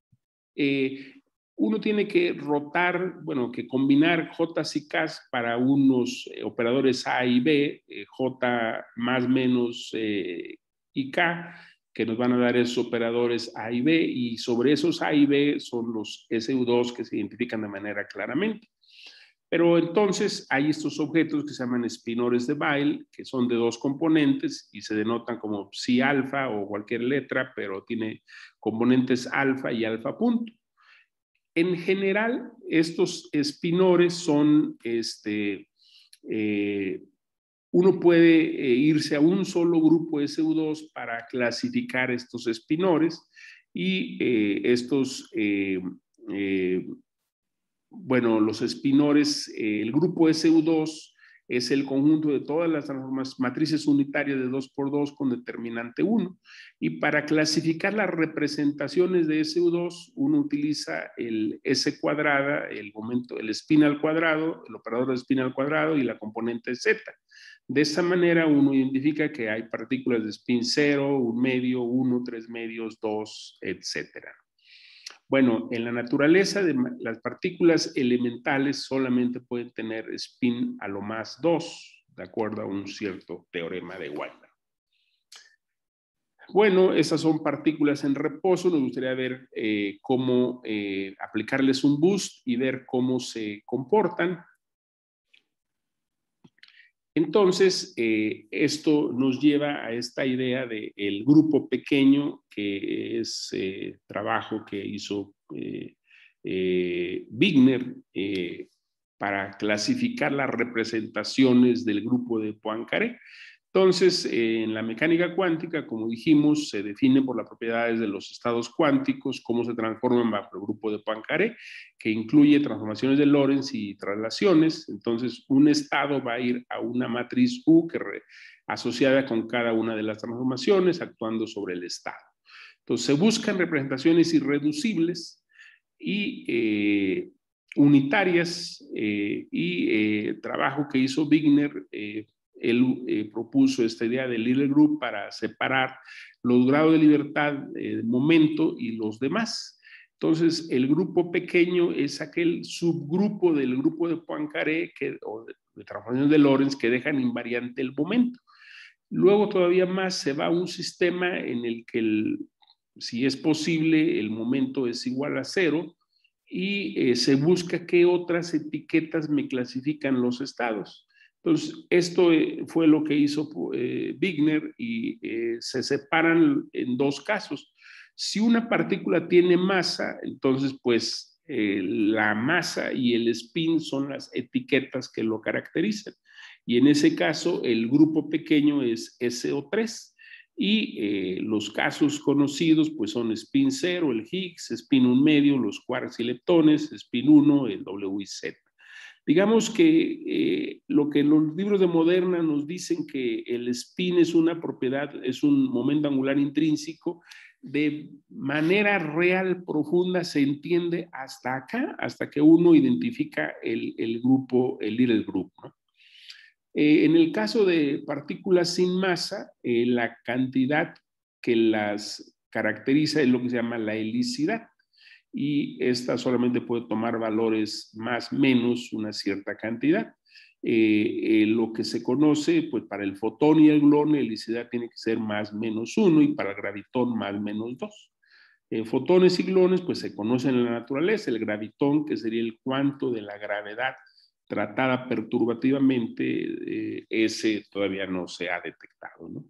Uno tiene que rotar, bueno, que combinar J y K para unos operadores A y B, J más menos y K, que nos van a dar esos operadores A y B, y sobre esos A y B son los SU2 que se identifican de manera claramente. Pero entonces hay estos objetos que se llaman espinores de Weyl, que son de dos componentes y se denotan como psi alfa o cualquier letra, pero tiene componentes alfa y alfa punto. En general, estos espinores son, uno puede irse a un solo grupo SU2 para clasificar estos espinores, y bueno, los espinores, el grupo SU2 es el conjunto de todas las matrices unitarias de 2×2 con determinante 1. Y para clasificar las representaciones de SU2, uno utiliza el S cuadrada, el spin al cuadrado, el operador de spin al cuadrado y la componente Z. De esta manera uno identifica que hay partículas de spin 0, 1 medio, 1, 3 medios, 2, etcétera. Bueno, en la naturaleza las partículas elementales solamente pueden tener spin a lo más 2, de acuerdo a un cierto teorema de Weyl. Bueno, esas son partículas en reposo. Nos gustaría ver cómo aplicarles un boost y ver cómo se comportan. Entonces, esto nos lleva a esta idea del grupo pequeño, que es trabajo que hizo Wigner para clasificar las representaciones del grupo de Poincaré. Entonces, en la mecánica cuántica, como dijimos, se define por las propiedades de los estados cuánticos, cómo se transforman bajo el grupo de Poincaré, que incluye transformaciones de Lorentz y traslaciones. Entonces, un estado va a ir a una matriz U asociada con cada una de las transformaciones, actuando sobre el estado. Entonces, se buscan representaciones irreducibles y unitarias, trabajo que hizo Wigner. Él propuso esta idea del Little Group para separar los grados de libertad de momento y los demás. Entonces, el grupo pequeño es aquel subgrupo del grupo de Poincaré o de transformaciones de Lorentz que dejan invariante el momento. Luego, todavía más, se va a un sistema en el que, si es posible, el momento es igual a 0 y se busca qué otras etiquetas me clasifican los estados. Entonces, esto fue lo que hizo Wigner y se separan en dos casos. Si una partícula tiene masa, entonces pues la masa y el spin son las etiquetas que lo caracterizan. Y en ese caso, el grupo pequeño es SO3. Y los casos conocidos pues son spin 0, el Higgs, spin 1 medio, los quarks y leptones, spin 1, el W y Z. Digamos que lo que los libros de Moderna nos dicen que el spin es una propiedad, es un momento angular intrínseco, de manera real, profunda, se entiende hasta acá, hasta que uno identifica el grupo, el Little Group, ¿no? En el caso de partículas sin masa, la cantidad que las caracteriza es lo que se llama la helicidad. Y esta solamente puede tomar valores más menos una cierta cantidad. Lo que se conoce, pues para el fotón y el gluón, la helicidad tiene que ser más menos 1 y para el gravitón más menos 2. Fotones y gluones, pues se conocen en la naturaleza. El gravitón, que sería el cuanto de la gravedad tratada perturbativamente, ese todavía no se ha detectado, ¿no?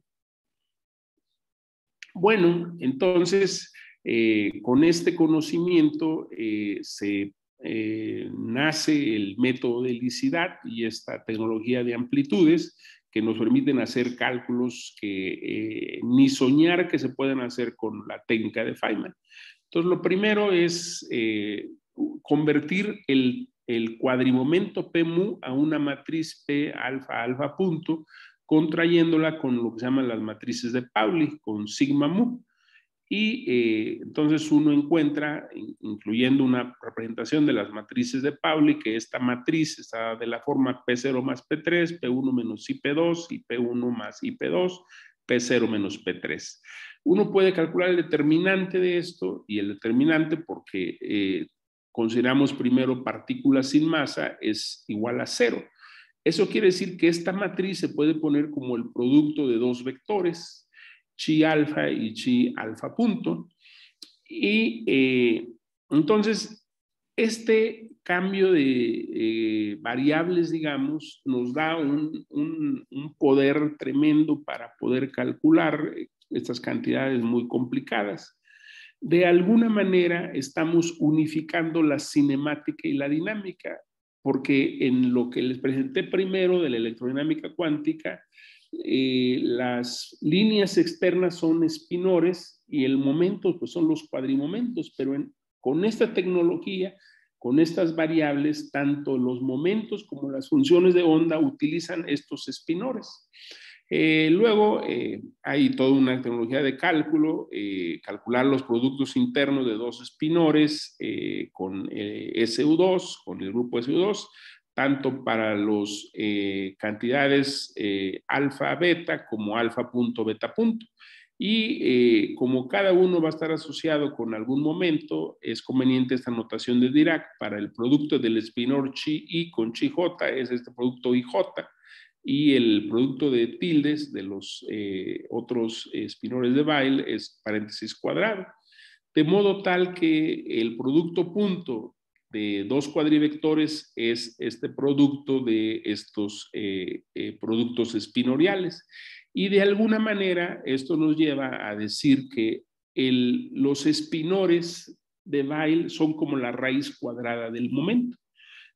Bueno, entonces, con este conocimiento nace el método de helicidad y esta tecnología de amplitudes que nos permiten hacer cálculos que ni soñar que se pueden hacer con la técnica de Feynman. Entonces, lo primero es convertir el cuadrimomento P mu a una matriz P alfa alfa punto, contrayéndola con lo que se llaman las matrices de Pauli, con sigma mu. Y entonces uno encuentra, incluyendo una representación de las matrices de Pauli, que esta matriz está de la forma P0 más P3, P1 menos IP2 y P1 más IP2, P0 menos P3. Uno puede calcular el determinante de esto, y el determinante, porque consideramos primero partículas sin masa, es igual a 0. Eso quiere decir que esta matriz se puede poner como el producto de dos vectores, chi alfa y chi alfa punto. Y entonces, este cambio de variables, digamos, nos da un poder tremendo para poder calcular estas cantidades muy complicadas. De alguna manera estamos unificando la cinemática y la dinámica, porque en lo que les presenté primero de la electrodinámica cuántica, las líneas externas son espinores y el momento pues son los cuadrimomentos, pero con esta tecnología, con estas variables, tanto los momentos como las funciones de onda utilizan estos espinores. Luego hay toda una tecnología de cálculo, calcular los productos internos de dos espinores con SU2, con el grupo SU2, tanto para las cantidades alfa beta como alfa punto beta punto. Y como cada uno va a estar asociado con algún momento, es conveniente esta notación de Dirac para el producto del espinor chi i con chi j, es este producto IJ, y el producto de tildes de los otros espinores de Weyl es paréntesis cuadrado, de modo tal que el producto punto de dos cuadrivectores es este producto de estos productos espinoriales. Y de alguna manera esto nos lleva a decir que los espinores de Weyl son como la raíz cuadrada del momento.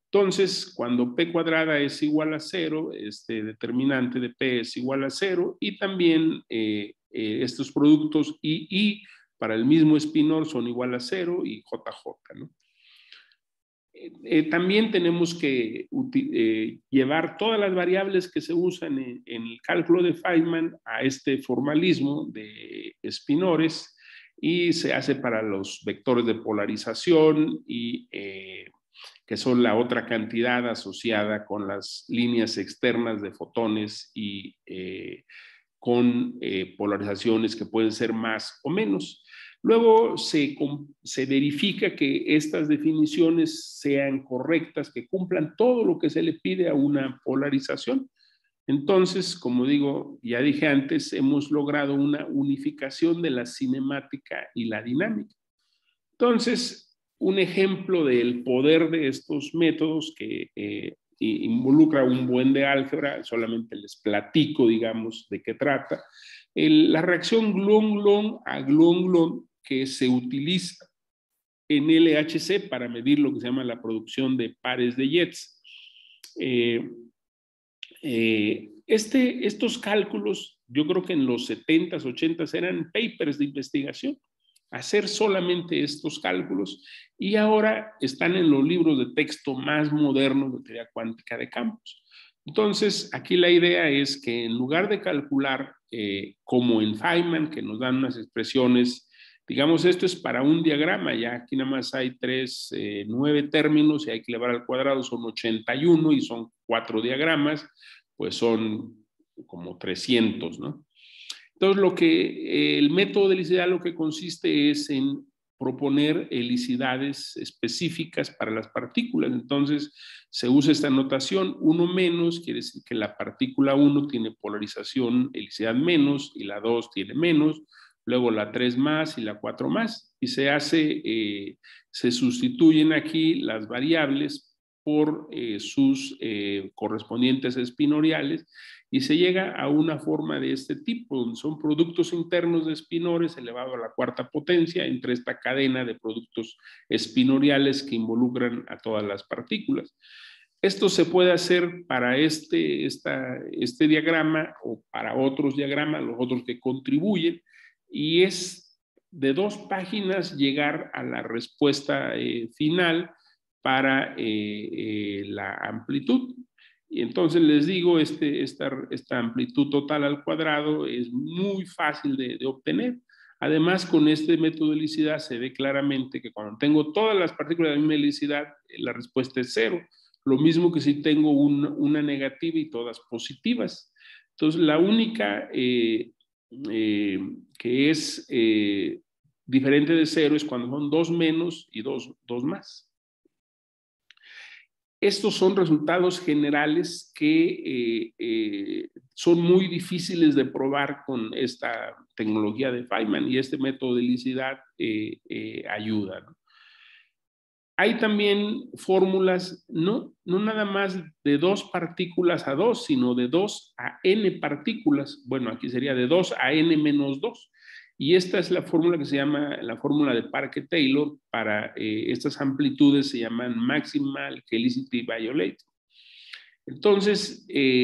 Entonces, cuando P cuadrada es igual a 0, este determinante de P es igual a 0, y también estos productos I para el mismo espinor son igual a 0 y JJ, ¿no? También tenemos que llevar todas las variables que se usan en el cálculo de Feynman a este formalismo de espinores, y se hace para los vectores de polarización y que son la otra cantidad asociada con las líneas externas de fotones y con polarizaciones que pueden ser más o menos. Luego se verifica que estas definiciones sean correctas, que cumplan todo lo que se le pide a una polarización. Entonces, como digo, ya dije antes, hemos logrado una unificación de la cinemática y la dinámica. Entonces, un ejemplo del poder de estos métodos que involucra un buen de álgebra, solamente les platico, digamos, de qué trata. La reacción gluon-gluon a gluon-gluon que se utiliza en LHC para medir lo que se llama la producción de pares de jets. Estos cálculos, yo creo que en los 70s, 80s eran papers de investigación, hacer solamente estos cálculos, y ahora están en los libros de texto más modernos de teoría cuántica de campos. Entonces, aquí la idea es que en lugar de calcular como en Feynman, que nos dan unas expresiones, digamos, esto es para un diagrama, ya aquí nada más hay 9 términos y hay que elevar al cuadrado, son 81 y son 4 diagramas, pues son como 300, ¿no? Entonces, el método de helicidad lo que consiste es en proponer helicidades específicas para las partículas. Entonces, se usa esta notación 1 menos, quiere decir que la partícula 1 tiene polarización helicidad menos, y la 2 tiene menos, luego la 3 más y la 4 más, y se sustituyen aquí las variables por sus correspondientes espinoriales, y se llega a una forma de este tipo, donde son productos internos de espinores elevado a la 4ª potencia entre esta cadena de productos espinoriales que involucran a todas las partículas. Esto se puede hacer para este diagrama o para otros diagramas, los otros que contribuyen, y es de 2 páginas llegar a la respuesta final para la amplitud. Y entonces les digo, esta amplitud total al cuadrado es muy fácil de obtener. Además, con este método de helicidad se ve claramente que cuando tengo todas las partículas de la misma helicidad, la respuesta es 0. Lo mismo que si tengo una negativa y todas positivas. Entonces, la única que es diferente de 0 es cuando son 2 menos y 2 más. Estos son resultados generales que son muy difíciles de probar con esta tecnología de Feynman, y este método de helicidad ayuda, ¿no? Hay también fórmulas, no nada más de 2 partículas a 2, sino de 2 a n partículas. Bueno, aquí sería de 2 a n menos 2. Y esta es la fórmula que se llama la fórmula de Parquet-Taylor para estas amplitudes, se llaman Maximal Helicity Violate. Entonces,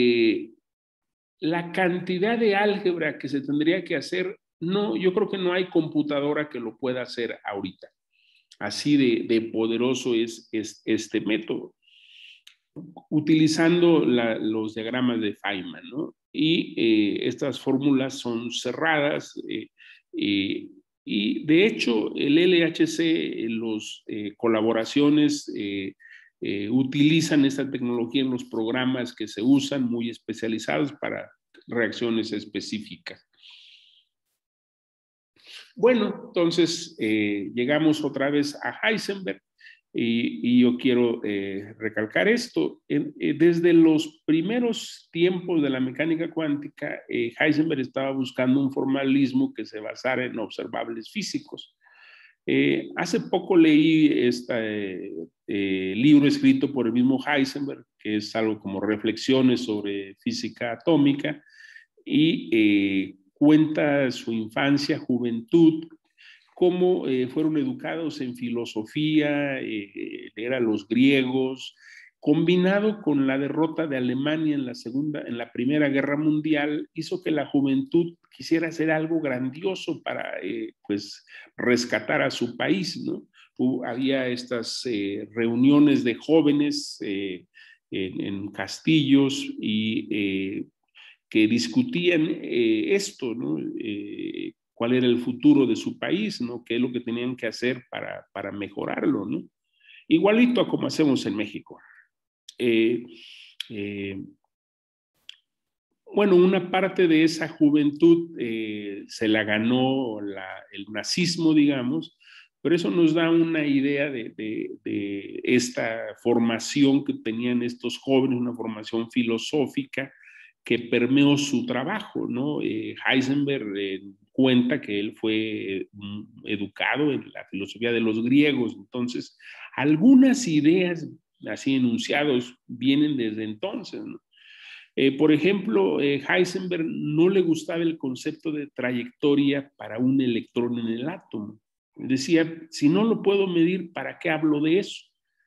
la cantidad de álgebra que se tendría que hacer, yo creo que no hay computadora que lo pueda hacer ahorita. Así de poderoso es este método, utilizando los diagramas de Feynman, ¿no? Y estas fórmulas son cerradas, y de hecho el LHC, las colaboraciones utilizan esta tecnología en los programas que se usan, muy especializados para reacciones específicas. Bueno, entonces llegamos otra vez a Heisenberg, y yo quiero recalcar esto. Desde los primeros tiempos de la mecánica cuántica, Heisenberg estaba buscando un formalismo que se basara en observables físicos. Hace poco leí este libro escrito por el mismo Heisenberg, que es algo como reflexiones sobre física atómica, y cuenta su infancia, juventud, cómo fueron educados en filosofía, leer a los griegos, combinado con la derrota de Alemania en la Primera Guerra Mundial, hizo que la juventud quisiera hacer algo grandioso para pues rescatar a su país, ¿no? Había estas reuniones de jóvenes en castillos y que discutían esto, ¿no? Cuál era el futuro de su país, ¿no? Qué es lo que tenían que hacer para mejorarlo, ¿no? Igualito a como hacemos en México. Bueno, una parte de esa juventud se la ganó el nazismo, digamos, pero eso nos da una idea de esta formación que tenían estos jóvenes, una formación filosófica que permeó su trabajo, ¿no? Heisenberg cuenta que él fue educado en la filosofía de los griegos, entonces algunas ideas así enunciados vienen desde entonces, ¿no? Por ejemplo, Heisenberg no le gustaba el concepto de trayectoria para un electrón en el átomo. Decía, si no lo puedo medir, ¿para qué hablo de eso?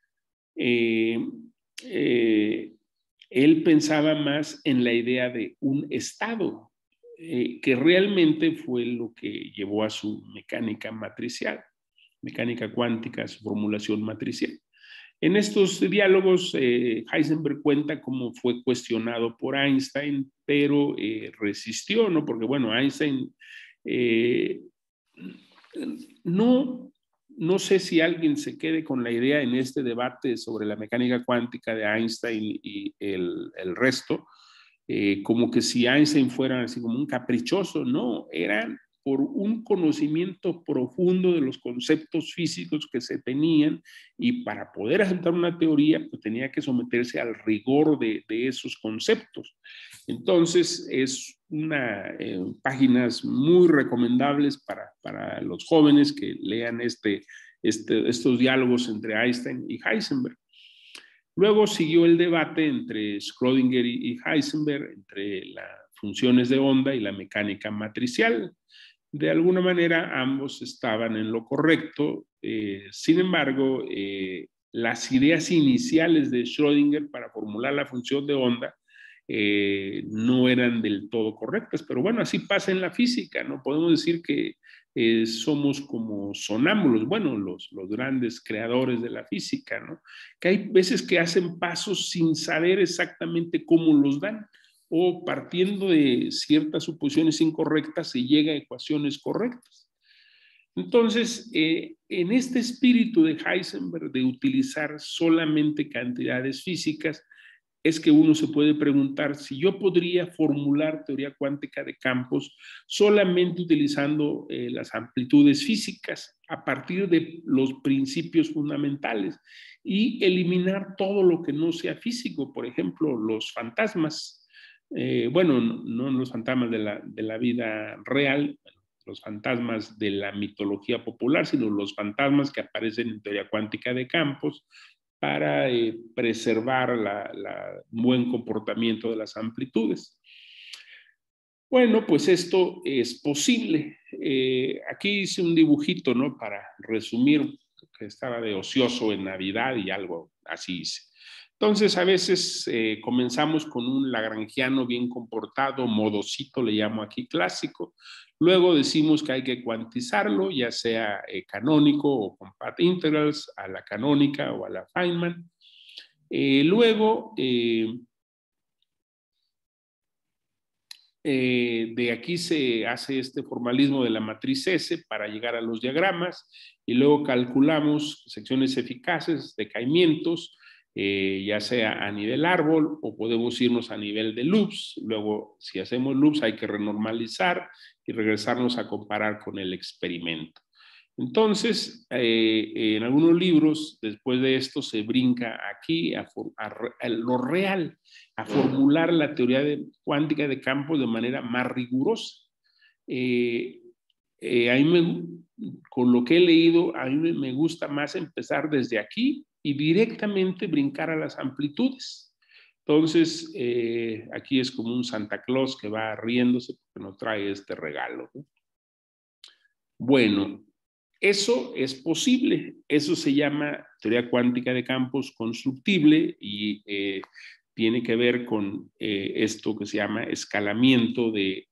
Él pensaba más en la idea de un estado, que realmente fue lo que llevó a su mecánica matricial, mecánica cuántica, su formulación matricial. En estos diálogos, Heisenberg cuenta cómo fue cuestionado por Einstein, pero resistió, ¿no? Porque, bueno, Einstein no sé si alguien se quede con la idea en este debate sobre la mecánica cuántica de Einstein y el resto, como que si Einstein fuera así como un caprichoso, no, eran por un conocimiento profundo de los conceptos físicos que se tenían y para poder aceptar una teoría pues tenía que someterse al rigor de esos conceptos. Entonces es páginas muy recomendables para los jóvenes que lean estos diálogos entre Einstein y Heisenberg. Luego siguió el debate entre Schrödinger y Heisenberg, entre las funciones de onda y la mecánica matricial. De alguna manera ambos estaban en lo correcto, sin embargo, las ideas iniciales de Schrödinger para formular la función de onda no eran del todo correctas, pero bueno, así pasa en la física, ¿no? Podemos decir que somos como sonámbulos, bueno, los grandes creadores de la física, ¿no? Que hay veces que hacen pasos sin saber exactamente cómo los dan, o partiendo de ciertas suposiciones incorrectas se llega a ecuaciones correctas. Entonces, en este espíritu de Heisenberg de utilizar solamente cantidades físicas, es que uno se puede preguntar si yo podría formular teoría cuántica de campos solamente utilizando las amplitudes físicas a partir de los principios fundamentales y eliminar todo lo que no sea físico, por ejemplo, los fantasmas. Bueno, no los fantasmas de la vida real, los fantasmas de la mitología popular, sino los fantasmas que aparecen en teoría cuántica de campos, para preservar el buen comportamiento de las amplitudes. Bueno, pues esto es posible. Aquí hice un dibujito, ¿no? Para resumir, que estaba de ocioso en Navidad y algo así hice. Entonces, a veces comenzamos con un lagrangiano bien comportado, modosito, le llamo aquí clásico. Luego decimos que hay que cuantizarlo, ya sea canónico o con path integrals, a la canónica o a la Feynman. Luego, de aquí se hace este formalismo de la matriz S para llegar a los diagramas y luego calculamos secciones eficaces, decaimientos, ya sea a nivel árbol o podemos irnos a nivel de loops. Luego, si hacemos loops, hay que renormalizar y regresarnos a comparar con el experimento. Entonces, en algunos libros, después de esto, se brinca aquí a lo real, a formular la teoría cuántica de campos de manera más rigurosa. Con lo que he leído, a mí me gusta más empezar desde aquí y directamente brincar a las amplitudes. Entonces, aquí es como un Santa Claus que va riéndose porque nos trae este regalo, ¿no? Bueno, Eso es posible, eso se llama teoría cuántica de campos constructible y tiene que ver con esto que se llama escalamiento de,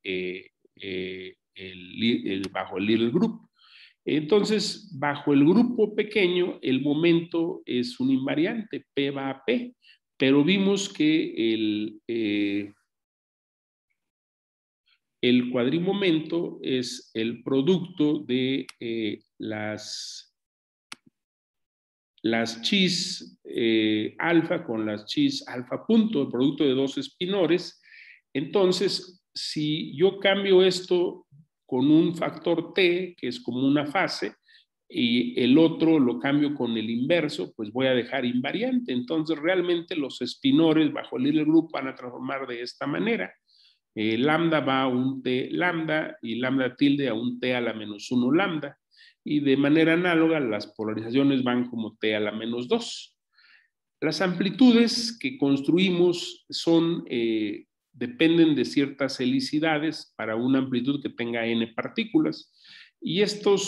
bajo el Little Group. Entonces, bajo el grupo pequeño, el momento es un invariante, P va a P, pero vimos que el cuadrimomento es el producto de las chis alfa con las chis alfa punto, el producto de dos espinores. Entonces, si yo cambio esto con un factor t, que es como una fase, y el otro lo cambio con el inverso, pues voy a dejar invariante. Entonces, realmente los espinores bajo el Little Group van a transformar de esta manera. Lambda va a un t lambda y lambda tilde a un t a la menos 1 lambda. Y de manera análoga, las polarizaciones van como t a la menos 2. Las amplitudes que construimos dependen de ciertas helicidades para una amplitud que tenga n partículas. Y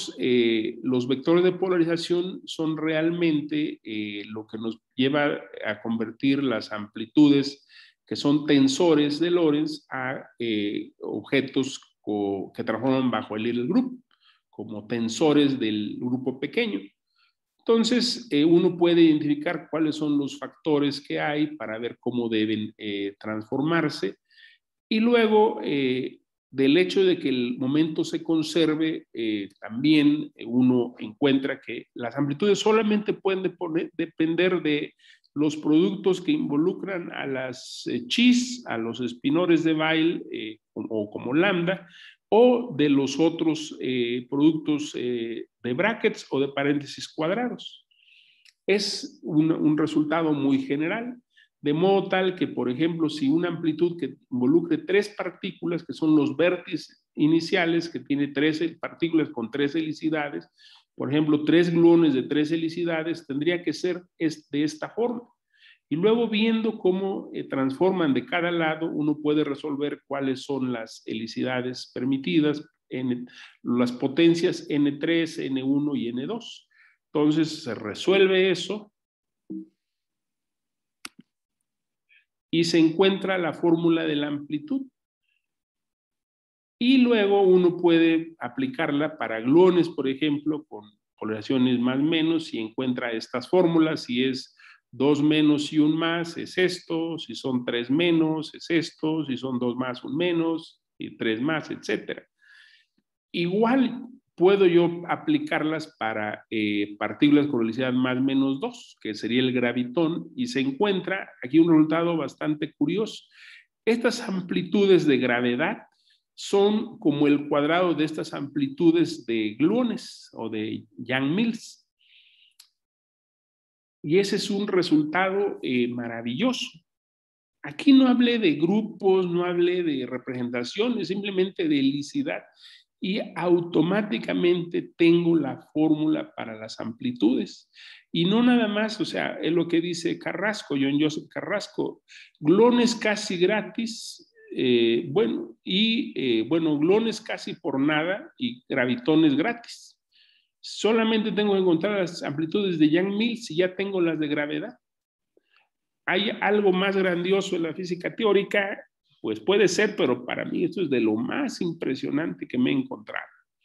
los vectores de polarización son realmente lo que nos lleva a convertir las amplitudes que son tensores de Lorentz a objetos que transforman bajo el Little Group, como tensores del grupo pequeño. Entonces, uno puede identificar cuáles son los factores que hay para ver cómo deben transformarse. Y luego, del hecho de que el momento se conserve, también uno encuentra que las amplitudes solamente pueden depender de los productos que involucran a las chis, a los espinores de Weyl o como lambda, o de los otros productos de brackets o de paréntesis cuadrados. Es un resultado muy general, de modo tal que, por ejemplo, si una amplitud que involucre 3 partículas, que son los vértices iniciales, que tiene 13 partículas con 3 helicidades, por ejemplo, 3 gluones de 3 helicidades, tendría que ser de esta forma. Y luego, viendo cómo transforman de cada lado, uno puede resolver cuáles son las helicidades permitidas en las potencias N3, N1 y N2. Entonces se resuelve eso y se encuentra la fórmula de la amplitud. Y luego uno puede aplicarla para gluones, por ejemplo, con polarizaciones más menos, y encuentra estas fórmulas. Si es 2 menos y 1 más, es esto. Si son 3 menos, es esto. Si son 2 más, 1 menos, y 3 más, etc. Igual puedo yo aplicarlas para partículas con helicidad más menos 2, que sería el gravitón, y se encuentra aquí un resultado bastante curioso. Estas amplitudes de gravedad son como el cuadrado de estas amplitudes de gluones o de Yang-Mills. Y ese es un resultado maravilloso. Aquí no hablé de grupos, no hablé de representaciones, simplemente de helicidad. Y automáticamente tengo la fórmula para las amplitudes. Y no nada más, o sea, es lo que dice Carrasco, John Joseph Carrasco, gluones casi gratis, gluones casi por nada y gravitones gratis. Solamente tengo que encontrar las amplitudes de Yang-Mills y ya tengo las de gravedad. ¿Hay algo más grandioso en la física teórica? Pues puede ser, pero para mí esto es de lo más impresionante que me he encontrado.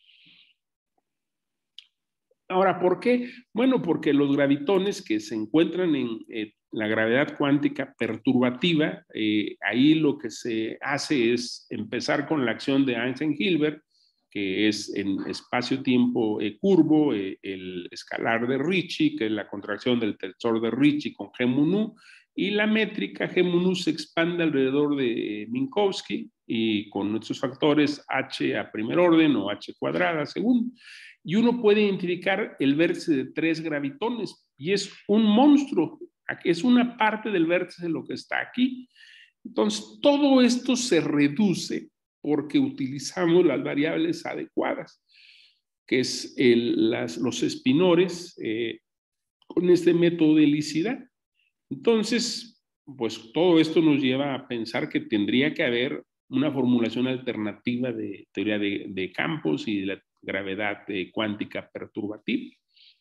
Ahora, ¿por qué? Bueno, porque los gravitones que se encuentran en la gravedad cuántica perturbativa, ahí lo que se hace es empezar con la acción de Einstein-Hilbert, que es en espacio-tiempo curvo, el escalar de Ricci, que es la contracción del tensor de Ricci con G mu nu, y la métrica G mu nu se expande alrededor de Minkowski y con estos factores h a primer orden o h cuadrada según. Y uno puede identificar el vértice de 3 gravitones y es un monstruo, es una parte del vértice de lo que está aquí. Entonces, todo esto se reduce porque utilizamos las variables adecuadas, que es los espinores con este método de helicidad. Entonces, pues todo esto nos lleva a pensar que tendría que haber una formulación alternativa de teoría de campos y de la gravedad cuántica perturbativa.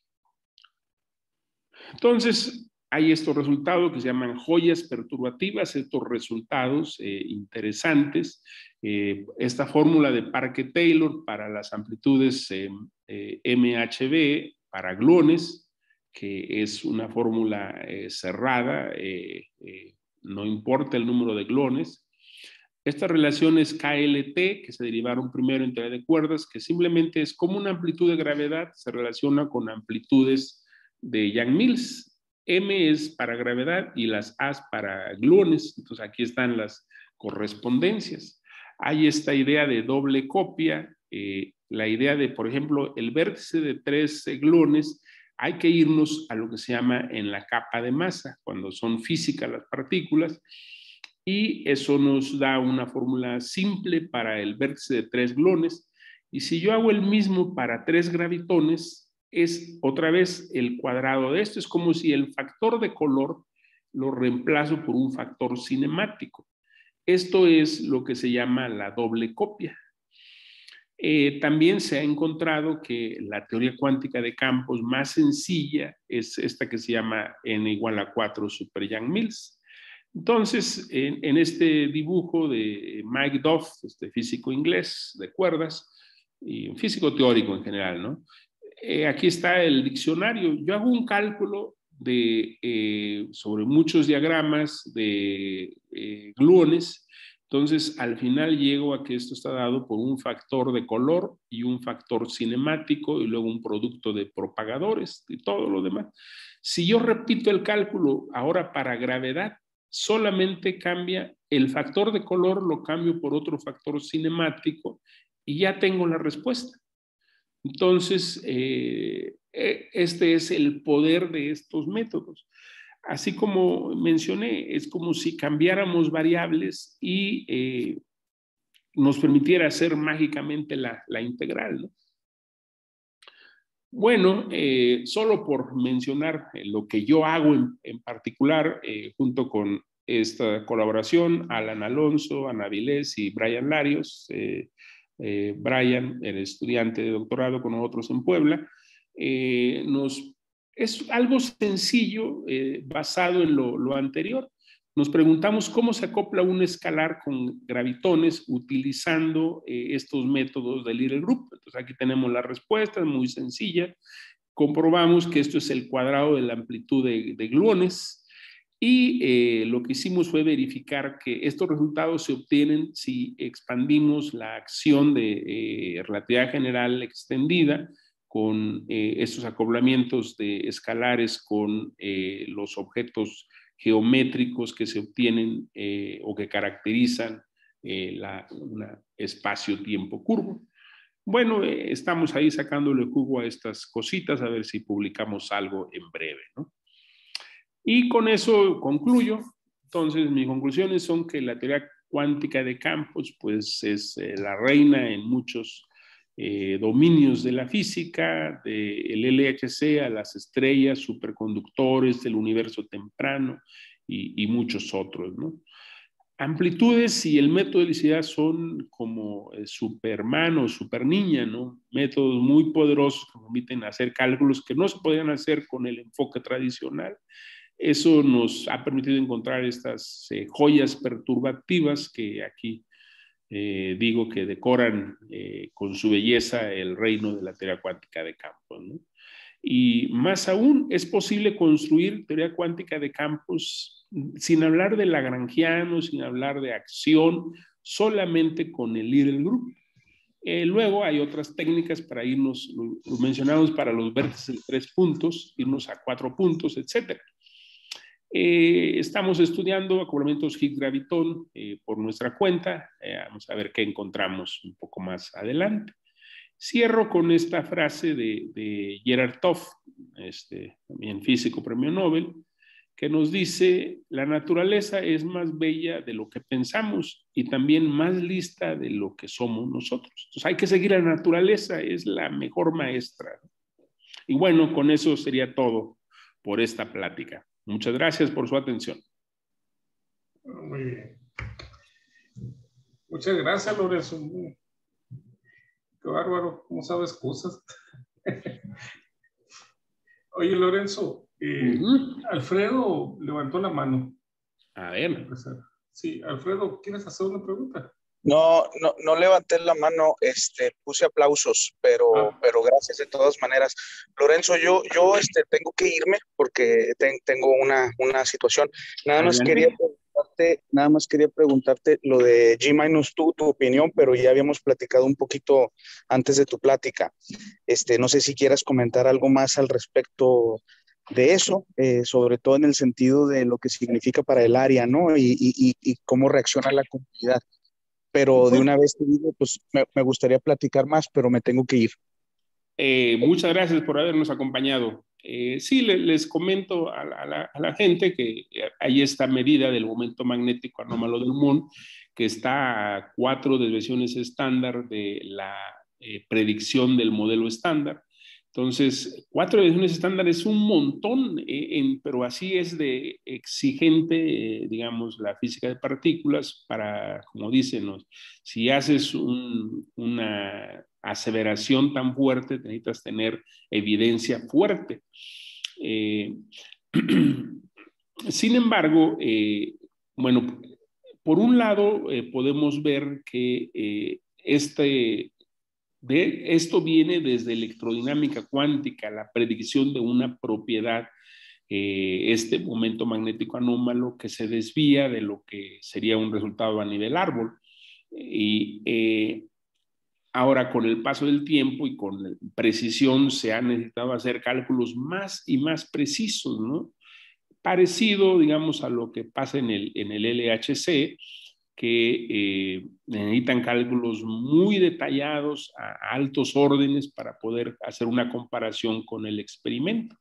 Entonces, hay estos resultados que se llaman joyas perturbativas, estos resultados interesantes. Esta fórmula de Parquet-Taylor para las amplitudes MHB para gluones, que es una fórmula cerrada, no importa el número de gluones. Estas relaciones KLT, que se derivaron primero en teoría de cuerdas, que simplemente es como una amplitud de gravedad, se relaciona con amplitudes de Yang-Mills. M es para gravedad y las A para gluones. Entonces aquí están las correspondencias. Hay esta idea de doble copia, la idea de, por ejemplo, el vértice de 3 gluones, hay que irnos a lo que se llama en la capa de masa, cuando son físicas las partículas, y eso nos da una fórmula simple para el vértice de 3 gluones. Y si yo hago el mismo para 3 gravitones, es otra vez el cuadrado de esto. Es como si el factor de color lo reemplazo por un factor cinemático. Esto es lo que se llama la doble copia. También se ha encontrado que la teoría cuántica de campos más sencilla es esta que se llama n igual a 4 super Yang-Mills. Entonces, en este dibujo de Mike Duff, este físico inglés de cuerdas, y un físico teórico en general, ¿no? Aquí está el diccionario. Yo hago un cálculo sobre muchos diagramas de gluones. Entonces, al final llego a que esto está dado por un factor de color y un factor cinemático y luego un producto de propagadores y todo lo demás. Si yo repito el cálculo ahora para gravedad, solamente cambia el factor de color, lo cambio por otro factor cinemático y ya tengo la respuesta. Entonces, este es el poder de estos métodos. Así como mencioné, es como si cambiáramos variables y nos permitiera hacer mágicamente la integral, ¿no? Bueno, solo por mencionar lo que yo hago en particular, junto con esta colaboración, Alan Alonso, Ana Vilés y Brian Larios, Brian, el estudiante de doctorado con nosotros en Puebla, es algo sencillo basado en lo anterior. Nos preguntamos cómo se acopla un escalar con gravitones utilizando estos métodos del Little Group. Entonces aquí tenemos la respuesta, es muy sencilla. Comprobamos que esto es el cuadrado de la amplitud de gluones. Y lo que hicimos fue verificar que estos resultados se obtienen si expandimos la acción de relatividad general extendida con estos acoplamientos de escalares con los objetos geométricos que se obtienen o que caracterizan un espacio-tiempo curvo. Bueno, estamos ahí sacándole jugo a estas cositas a ver si publicamos algo en breve, ¿no? Y con eso concluyo. Entonces, mis conclusiones son que la teoría cuántica de campos pues es la reina en muchos dominios de la física, del LHC a las estrellas, superconductores, del universo temprano y muchos otros, ¿no? Amplitudes y el método de helicidad son como Superman o Superniña, ¿no? Métodos muy poderosos que permiten hacer cálculos que no se podían hacer con el enfoque tradicional. Eso nos ha permitido encontrar estas joyas perturbativas que aquí digo que decoran con su belleza el reino de la teoría cuántica de campos, ¿no? Y más aún, es posible construir teoría cuántica de campos sin hablar de lagrangiano, sin hablar de acción, solamente con el Little Group. Luego hay otras técnicas para irnos, lo mencionamos para los vértices de 3 puntos, irnos a 4 puntos, etc. Estamos estudiando acoplamientos Higgs-Gravitón por nuesra cuenta. Vamos a ver qué encontramos un poco más adelante. Cierro con esta frase de Gerard Toff, también físico premio Nobel, que nos dice: la naturaleza es más bella de lo que pensamos y también más lista de lo que somos nosotros. Entonces hay que seguir a la naturaleza, es la mejor maestra. Y bueno, con eso sería todo por esta plática. Muchas gracias por su atención. Muy bien. Muchas gracias, Lorenzo. Qué bárbaro, ¿cómo sabes cosas? Oye, Lorenzo, Alfredo levantó la mano. A ver. Sí, Alfredo, ¿quieres hacer una pregunta? No, no, no levanté la mano, puse aplausos, pero gracias de todas maneras. Lorenzo, tengo que irme porque tengo una situación. Adelante. Nada más quería preguntarte lo de G-2, tu opinión, pero ya habíamos platicado un poquito antes de tu plática. No sé si quieras comentar algo más al respecto de eso, sobre todo en el sentido de lo que significa para el área, ¿no? Y cómo reacciona la comunidad. Pero de una vez te digo, pues me gustaría platicar más, pero me tengo que ir. Muchas gracias por habernos acompañado. Sí, les comento a la gente que hay esta medida del momento magnético anómalo del mundo, que está a 4 desviaciones estándar de la predicción del modelo estándar. Entonces, 4 desviaciones estándar es un montón, pero así es de exigente, digamos, la física de partículas para, como dicen, ¿no? Si haces una aseveración tan fuerte, necesitas tener evidencia fuerte. Sin embargo, bueno, por un lado podemos ver que esto viene desde electrodinámica cuántica, la predicción de una propiedad, este momento magnético anómalo que se desvía de lo que sería un resultado a nivel árbol. Y ahora, con el paso del tiempo y con precisión, se han necesitado hacer cálculos más y más precisos, ¿no? Parecido, digamos, a lo que pasa en el LHC, que necesitan cálculos muy detallados a altos órdenes para poder hacer una comparación con el experimento.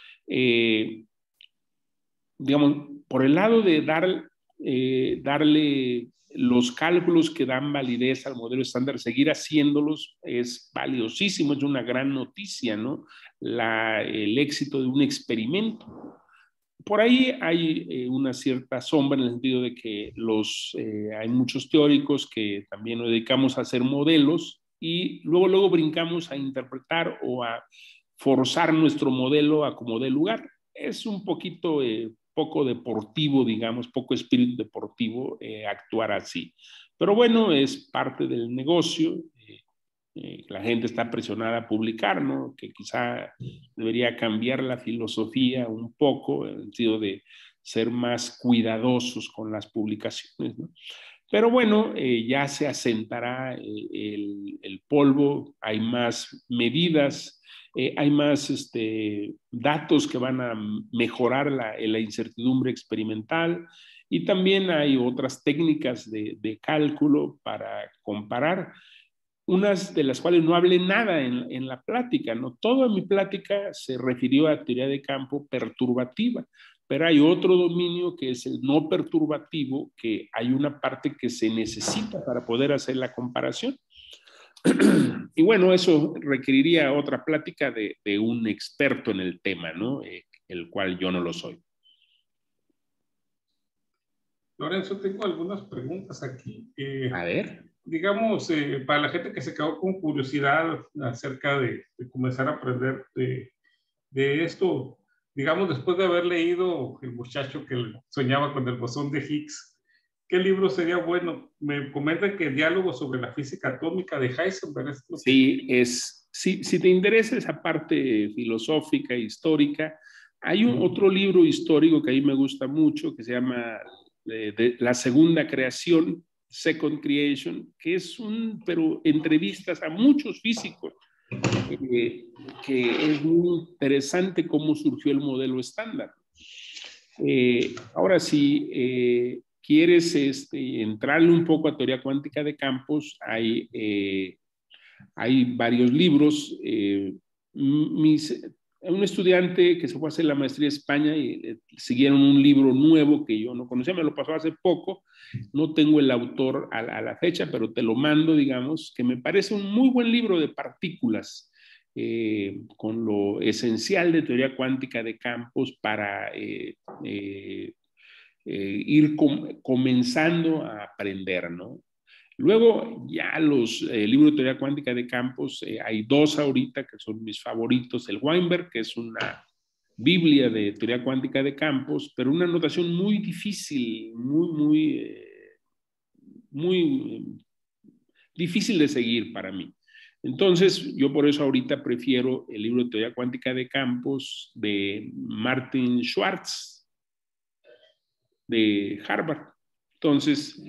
Digamos, por el lado de darle los cálculos que dan validez al modelo estándar, seguir haciéndolos es valiosísimo, es una gran noticia, ¿no? El éxito de un experimento. Por ahí hay una cierta sombra en el sentido de que hay muchos teóricos que también nos dedicamos a hacer modelos y luego brincamos a interpretar o a forzar nuestro modelo a como dé lugar. Es un poquito poco deportivo, digamos, poco espíritu deportivo actuar así. Pero bueno, es parte del negocio. La gente está presionada a publicar, ¿no? Que quizá debería cambiar la filosofía un poco, en el sentido de ser más cuidadosos con las publicaciones, ¿no? Pero bueno, ya se asentará el polvo, hay más medidas, hay más datos que van a mejorar la incertidumbre experimental y también hay otras técnicas de cálculo para comparar, unas de las cuales no hablé nada en la plática, ¿no? Toda mi plática se refirió a teoría de campo perturbativa, pero hay otro dominio que es el no perturbativo, que hay una parte que se necesita para poder hacer la comparación. Y bueno, eso requeriría otra plática de un experto en el tema, ¿no? El cual yo no lo soy. Lorenzo, tengo algunas preguntas aquí. A ver. Digamos, para la gente que se quedó con curiosidad acerca de comenzar a aprender de esto, digamos, después de haber leído El muchacho que soñaba con el bosón de Higgs, ¿qué libro sería bueno? Me comentan que Diálogo sobre la física atómica de Heisenberg. Sí, si te interesa esa parte filosófica e histórica, hay otro libro histórico que a mí me gusta mucho que se llama La Segunda Creación, Second Creation, que es pero entrevistas a muchos físicos, que es muy interesante cómo surgió el modelo estándar. Ahora, si quieres entrarle un poco a teoría cuántica de campos, hay varios libros. Un estudiante que se fue a hacer la maestría en España y siguieron un libro nuevo que yo no conocía, me lo pasó hace poco, no tengo el autor a la fecha, pero te lo mando, digamos, que me parece un muy buen libro de partículas, con lo esencial de teoría cuántica de campos para ir comenzando a aprender, ¿no? Luego ya los libros de teoría cuántica de campos, hay dos ahorita que son mis favoritos. El Weinberg, que es una Biblia de teoría cuántica de campos, pero una notación muy difícil, muy difícil de seguir para mí. Entonces, yo por eso ahorita prefiero el libro de teoría cuántica de campos de Martin Schwartz, de Harvard. Entonces,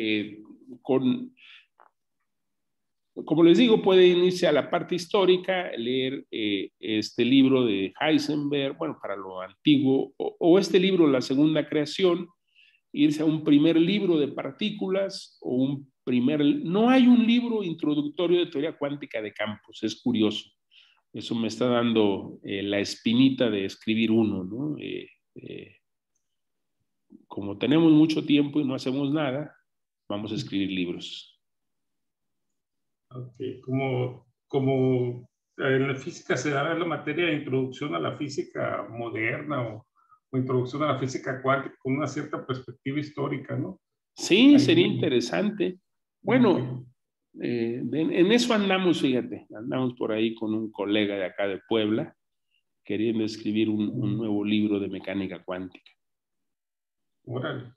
como les digo, pueden irse a la parte histórica, leer este libro de Heisenberg, bueno, para lo antiguo, o este libro, La Segunda Creación, irse a un primer libro de partículas o un primer... No hay un libro introductorio de teoría cuántica de campos, es curioso. Eso me está dando la espinita de escribir uno, ¿no? Como tenemos mucho tiempo y no hacemos nada, vamos a escribir libros. Ok, como en la física se da la materia de introducción a la física moderna o introducción a la física cuántica con una cierta perspectiva histórica, ¿no? Sí, sería interesante. Bueno, en eso andamos, fíjate, andamos por ahí con un colega de acá de Puebla queriendo escribir un nuevo libro de mecánica cuántica. Órale.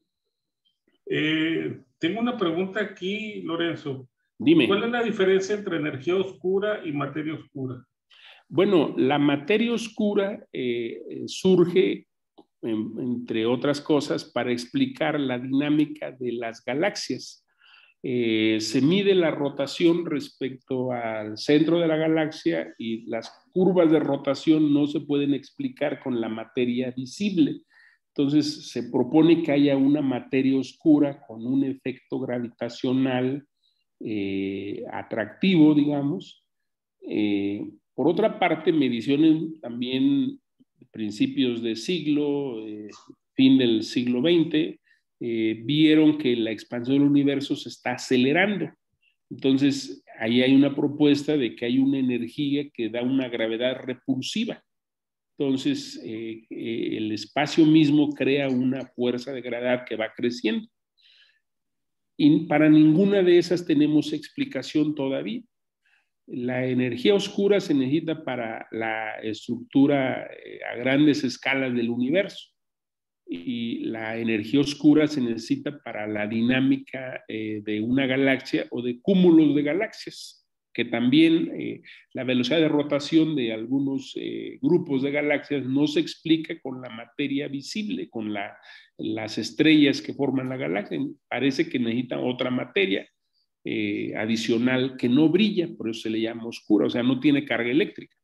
Tengo una pregunta aquí, Lorenzo. Dime. ¿Cuál es la diferencia entre energía oscura y materia oscura? Bueno, la materia oscura surge, entre otras cosas, para explicar la dinámica de las galaxias. Se mide la rotación respecto al centro de la galaxia y las curvas de rotación no se pueden explicar con la materia visible. Entonces se propone que haya una materia oscura con un efecto gravitacional atractivo, digamos. Por otra parte, mediciones también principios de siglo, fin del siglo XX, vieron que la expansión del universo se está acelerando. Entonces, ahí hay una propuesta de que hay una energía que da una gravedad repulsiva. Entonces, el espacio mismo crea una fuerza de gravedad que va creciendo. Y para ninguna de esas tenemos explicación todavía. La energía oscura se necesita para la estructura a grandes escalas del universo. Y la energía oscura se necesita para la dinámica de una galaxia o de cúmulos de galaxias, que también la velocidad de rotación de algunos grupos de galaxias no se explica con la materia visible, con las estrellas que forman la galaxia. Parece que necesitan otra materia adicional que no brilla, por eso se le llama oscura, o sea, no tiene carga eléctrica.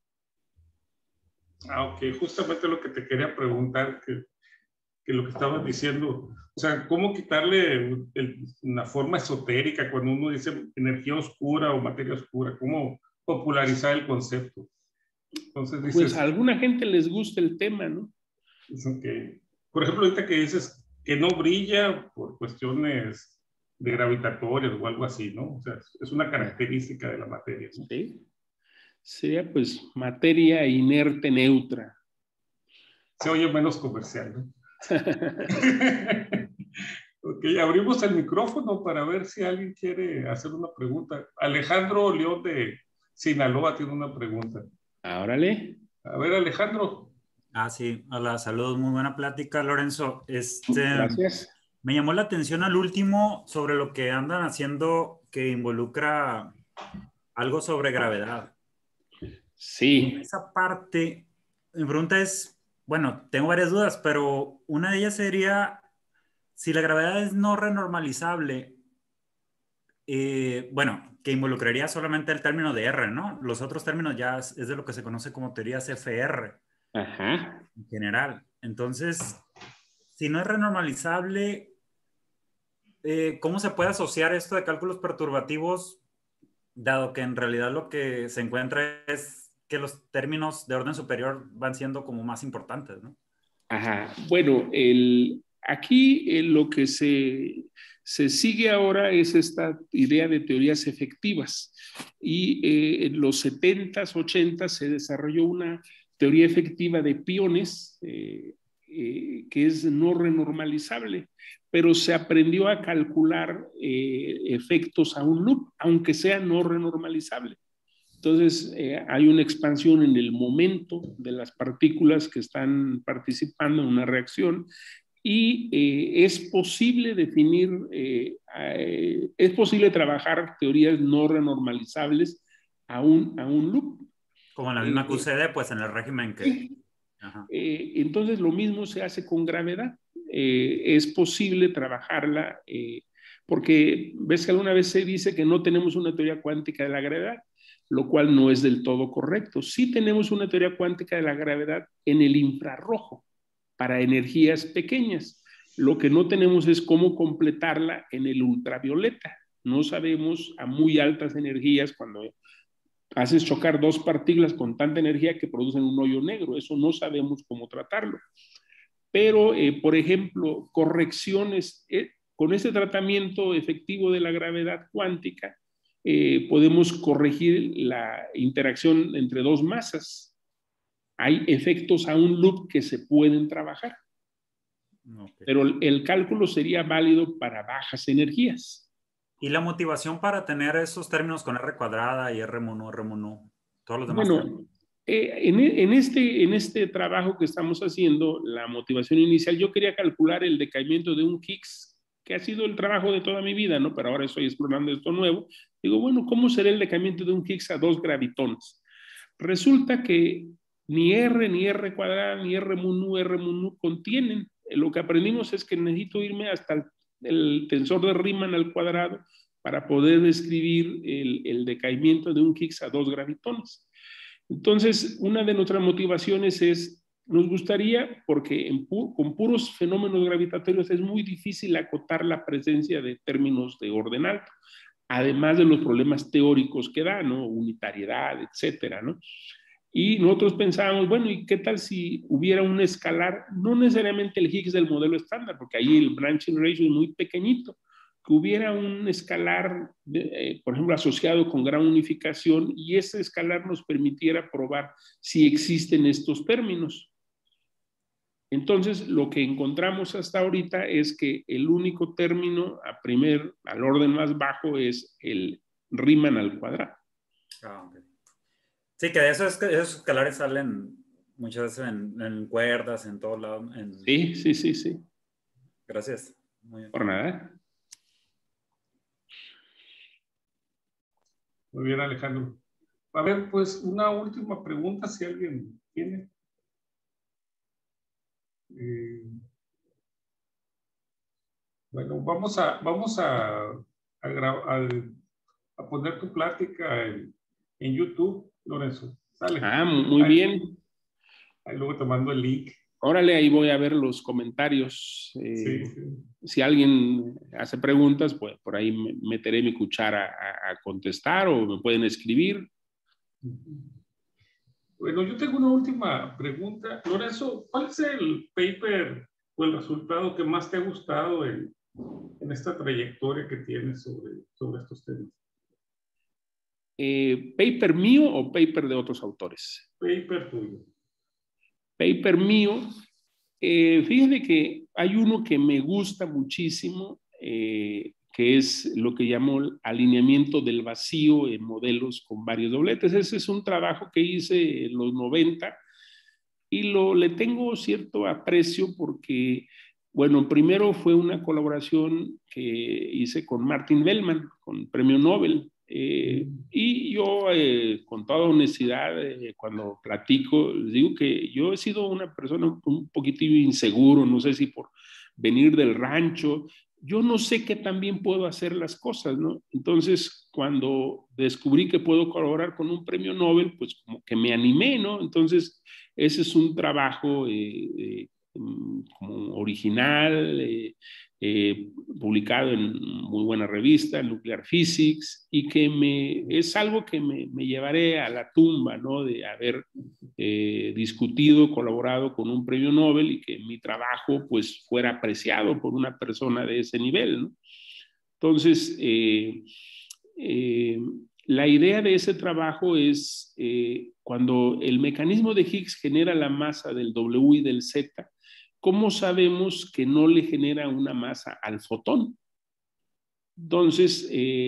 Ah, ok, justamente lo que te quería preguntar, que lo que estabas diciendo, o sea, ¿cómo quitarle una forma esotérica cuando uno dice energía oscura o materia oscura? ¿Cómo popularizar el concepto? Entonces dices... Pues a alguna gente les gusta el tema, ¿no? Okay. Por ejemplo, ahorita que dices que no brilla por cuestiones de gravitatorias o algo así, ¿no? O sea, es una característica de la materia, ¿no? Sí. Sería pues materia inerte neutra. Se oye menos comercial, ¿no? Ok, abrimos el micrófono para ver si alguien quiere hacer una pregunta. Alejandro León de Sinaloa tiene una pregunta. Órale. A ver, Alejandro. Sí, hola, saludos, muy buena plática, Lorenzo. Gracias. Me llamó la atención al último sobre lo que andan haciendo que involucra algo sobre gravedad. Sí. En esa parte, mi pregunta es, bueno, tengo varias dudas, pero una de ellas sería, si la gravedad es no renormalizable, bueno, que involucraría solamente el término de R, ¿no? Los otros términos ya es de lo que se conoce como teorías FR. Ajá. En general. Entonces, si no es renormalizable, ¿cómo se puede asociar esto de cálculos perturbativos, dado que en realidad lo que se encuentra es que los términos de orden superior van siendo como más importantes, ¿no? Ajá. Bueno, aquí lo que se sigue ahora es esta idea de teorías efectivas. Y en los 70s, 80s se desarrolló una teoría efectiva de piones que es no renormalizable, pero se aprendió a calcular efectos a un loop, aunque sea no renormalizable. Entonces, hay una expansión en el momento de las partículas que están participando en una reacción y es posible definir, es posible trabajar teorías no renormalizables a un loop. Como en la misma QCD, pues en el régimen que... Sí. Entonces, lo mismo se hace con gravedad. Es posible trabajarla, porque ves que alguna vez se dice que no tenemos una teoría cuántica de la gravedad, lo cual no es del todo correcto. Sí tenemos una teoría cuántica de la gravedad en el infrarrojo, para energías pequeñas. Lo que no tenemos es cómo completarla en el ultravioleta. No sabemos a muy altas energías cuando haces chocar dos partículas con tanta energía que producen un hoyo negro. Eso no sabemos cómo tratarlo. Pero, por ejemplo, correcciones, con este tratamiento efectivo de la gravedad cuántica, podemos corregir la interacción entre dos masas. Hay efectos a un loop que se pueden trabajar. Okay. Pero el cálculo sería válido para bajas energías. ¿Y la motivación para tener esos términos con R cuadrada y R mono, todos los demás? Bueno, en este trabajo que estamos haciendo, la motivación inicial, yo quería calcular el decaimiento de un Higgs, que ha sido el trabajo de toda mi vida, ¿no? Pero ahora estoy explorando esto nuevo. Digo, bueno, ¿cómo será el decaimiento de un Higgs a 2 gravitones? Resulta que ni R cuadrada, ni R mu contienen. Lo que aprendimos es que necesito irme hasta el tensor de Riemann al cuadrado para poder describir el decaimiento de un Higgs a 2 gravitones. Entonces, una de nuestras motivaciones es, nos gustaría, porque con puros fenómenos gravitatorios es muy difícil acotar la presencia de términos de orden alto, además de los problemas teóricos que da, ¿no? Unitariedad, etcétera, ¿no? Y nosotros pensábamos, bueno, ¿y qué tal si hubiera un escalar? No necesariamente el Higgs del modelo estándar, porque ahí el branching ratio es muy pequeñito, que hubiera un escalar, por ejemplo, asociado con gran unificación, y ese escalar nos permitiera probar si existen estos términos. Entonces, lo que encontramos hasta ahorita es que el único término al orden más bajo es el Riemann al cuadrado. Okay. Sí, que de esos escalares salen muchas veces en cuerdas, en todos lados. Sí. Gracias. Muy bien. Por nada. Muy bien, Alejandro. A ver, pues una última pregunta, si alguien tiene. Bueno, vamos a poner tu plática en YouTube, Lorenzo. Sale. Muy bien. Ahí luego te mando el link. Órale, ahí voy a ver los comentarios. Sí. Si alguien hace preguntas, pues por ahí meteré mi cuchara a contestar o me pueden escribir. Bueno, yo tengo una última pregunta. Lorenzo, ¿cuál es el paper o el resultado que más te ha gustado en esta trayectoria que tienes sobre estos temas? ¿Paper mío o paper de otros autores? Paper tuyo. Paper mío. Fíjense que hay uno que me gusta muchísimo, que es lo que llamo alineamiento del vacío en modelos con varios dobletes. Ese es un trabajo que hice en los 90 y le tengo cierto aprecio porque, bueno, primero fue una colaboración que hice con Martin Bellman, con Premio Nobel. Y yo, con toda honestidad, cuando platico, les digo que yo he sido una persona un poquitito inseguro, no sé si por venir del rancho, yo no sé qué tan bien puedo hacer las cosas, ¿no? Entonces, cuando descubrí que puedo colaborar con un premio Nobel, pues como que me animé, ¿no? Entonces, ese es un trabajo como original, publicado en muy buena revista, Nuclear Physics, y que es algo que me llevaré a la tumba, ¿no? De haber discutido, colaborado con un premio Nobel y que mi trabajo pues fuera apreciado por una persona de ese nivel, ¿no? Entonces, la idea de ese trabajo es cuando el mecanismo de Higgs genera la masa del W y del Z, ¿cómo sabemos que no le genera una masa al fotón? Entonces,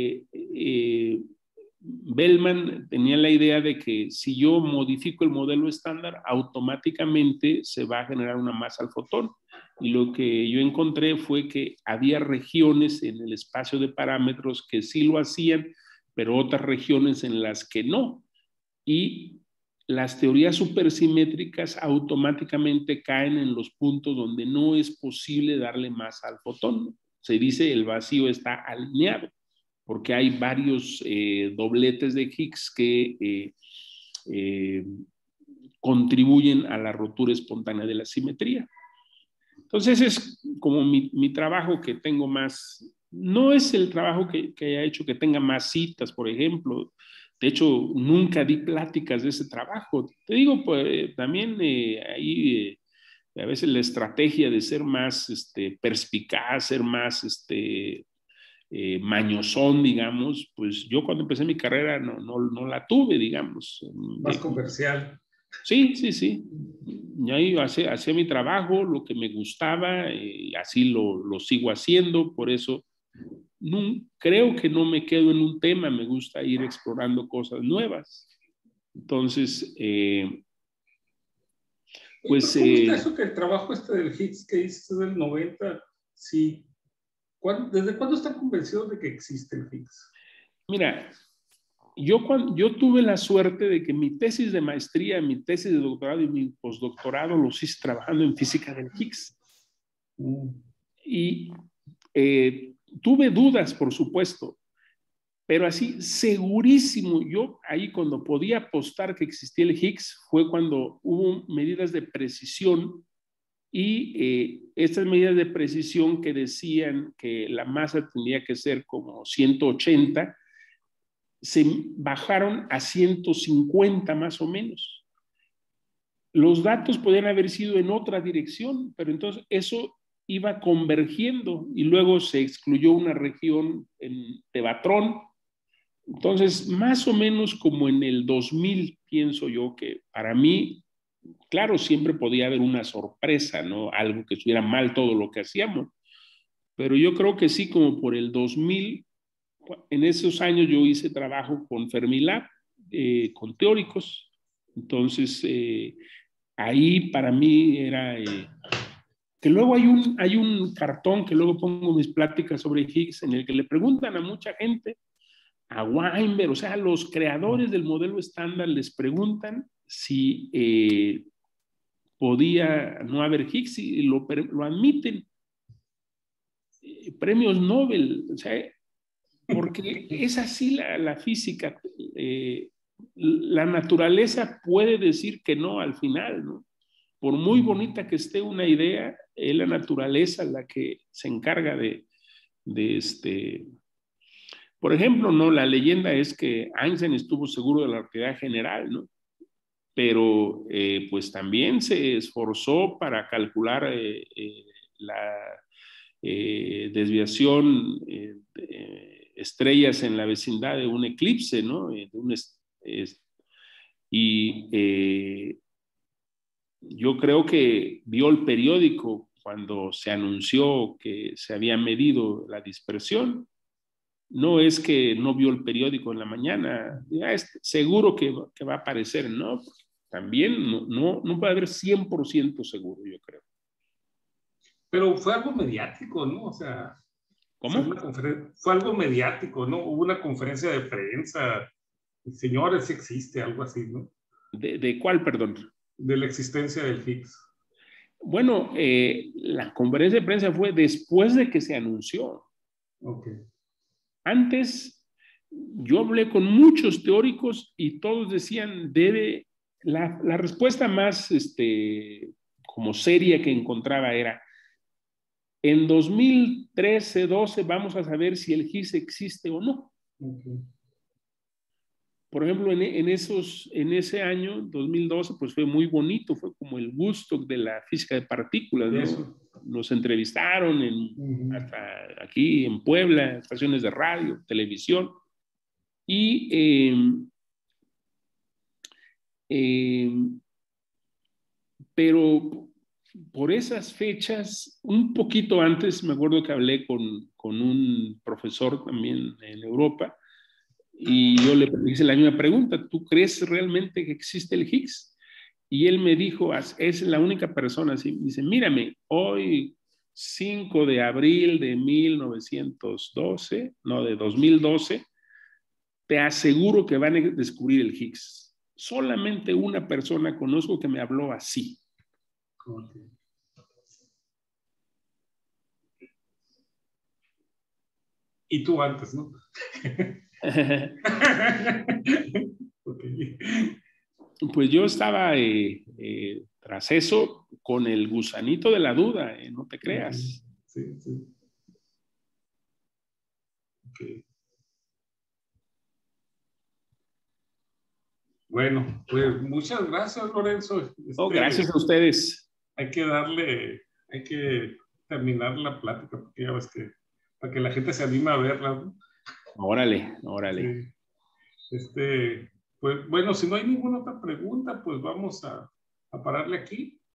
Bellman tenía la idea de que si yo modifico el modelo estándar, automáticamente se va a generar una masa al fotón. Y lo que yo encontré fue que había regiones en el espacio de parámetros que sí lo hacían, pero otras regiones en las que no. Y las teorías supersimétricas automáticamente caen en los puntos donde no es posible darle masa al fotón. Se dice el vacío está alineado, porque hay varios dobletes de Higgs que contribuyen a la rotura espontánea de la simetría. Entonces es como mi trabajo que tengo más, no es el trabajo que haya hecho que tenga más citas, por ejemplo. De hecho, nunca di pláticas de ese trabajo. Te digo, pues también ahí a veces la estrategia de ser más perspicaz, ser más mañosón, digamos, pues yo cuando empecé mi carrera no la tuve, digamos. Más comercial. Sí, sí, sí. Y ahí hacía mi trabajo, lo que me gustaba, y así lo sigo haciendo, por eso creo que no me quedo en un tema, me gusta ir explorando cosas nuevas. Entonces, pues... ¿Cómo está eso que el trabajo del Higgs que hiciste del 90, sí? ¿Desde cuándo están convencidos de que existe el Higgs? Mira, yo tuve la suerte de que mi tesis de maestría, mi tesis de doctorado y mi postdoctorado los hice trabajando en física del Higgs. Y tuve dudas, por supuesto, pero así segurísimo, yo ahí cuando podía apostar que existía el Higgs fue cuando hubo medidas de precisión y estas medidas de precisión que decían que la masa tenía que ser como 180, se bajaron a 150 más o menos. Los datos podían haber sido en otra dirección, pero entonces eso iba convergiendo y luego se excluyó una región en Tevatron. Entonces, más o menos como en el 2000, pienso yo que para mí, claro, siempre podía haber una sorpresa, ¿no? Algo que estuviera mal todo lo que hacíamos, pero yo creo que sí, como por el 2000, en esos años yo hice trabajo con Fermilab, con teóricos, entonces ahí para mí era... que luego hay un cartón que luego pongo en mis pláticas sobre Higgs en el que le preguntan a mucha gente, a Weinberg, o sea, los creadores del modelo estándar les preguntan si podía no haber Higgs y lo admiten. Premios Nobel, o sea, porque es así la física. La naturaleza puede decir que no al final, ¿no? Por muy bonita que esté una idea, es la naturaleza la que se encarga de Por ejemplo, ¿no? La leyenda es que Einstein estuvo seguro de la relatividad general, ¿no? Pero pues también se esforzó para calcular la desviación de estrellas en la vecindad de un eclipse, ¿no? Y yo creo que vio el periódico cuando se anunció que se había medido la dispersión. No es que no vio el periódico en la mañana, ya es seguro que va a aparecer, ¿no? También no puede haber 100% seguro, yo creo. Pero fue algo mediático, ¿no? O sea, ¿cómo? Fue algo mediático, ¿no? Hubo una conferencia de prensa, señores, existe algo así, ¿no? ¿De cuál, perdón? De la existencia del Higgs. Bueno, la conferencia de prensa fue después de que se anunció. Okay. Antes, yo hablé con muchos teóricos y todos decían, la respuesta más como seria que encontraba era, en 2013, 12 vamos a saber si el Higgs existe o no. Okay. Por ejemplo, en ese año, 2012, pues fue muy bonito, fue como el Woodstock de la física de partículas, ¿no? Eso. Nos entrevistaron hasta aquí en Puebla, estaciones de radio, televisión, y pero por esas fechas, un poquito antes, me acuerdo que hablé con un profesor también en Europa y yo le hice la misma pregunta, ¿tú crees realmente que existe el Higgs? Y él me dijo, es la única persona, así, dice, mírame, hoy 5 de abril de 2012, te aseguro que van a descubrir el Higgs. Solamente una persona conozco que me habló así. Okay. Y tú antes, ¿no? Okay. Pues yo estaba tras eso con el gusanito de la duda, no te creas. Sí, sí. Okay. Bueno, pues muchas gracias, Lorenzo. Gracias a ustedes. Hay que terminar la plática, porque ya ves que para que la gente se anime a verla, ¿no? Órale, órale. Sí. Pues bueno, si no hay ninguna otra pregunta, pues vamos a pararle aquí.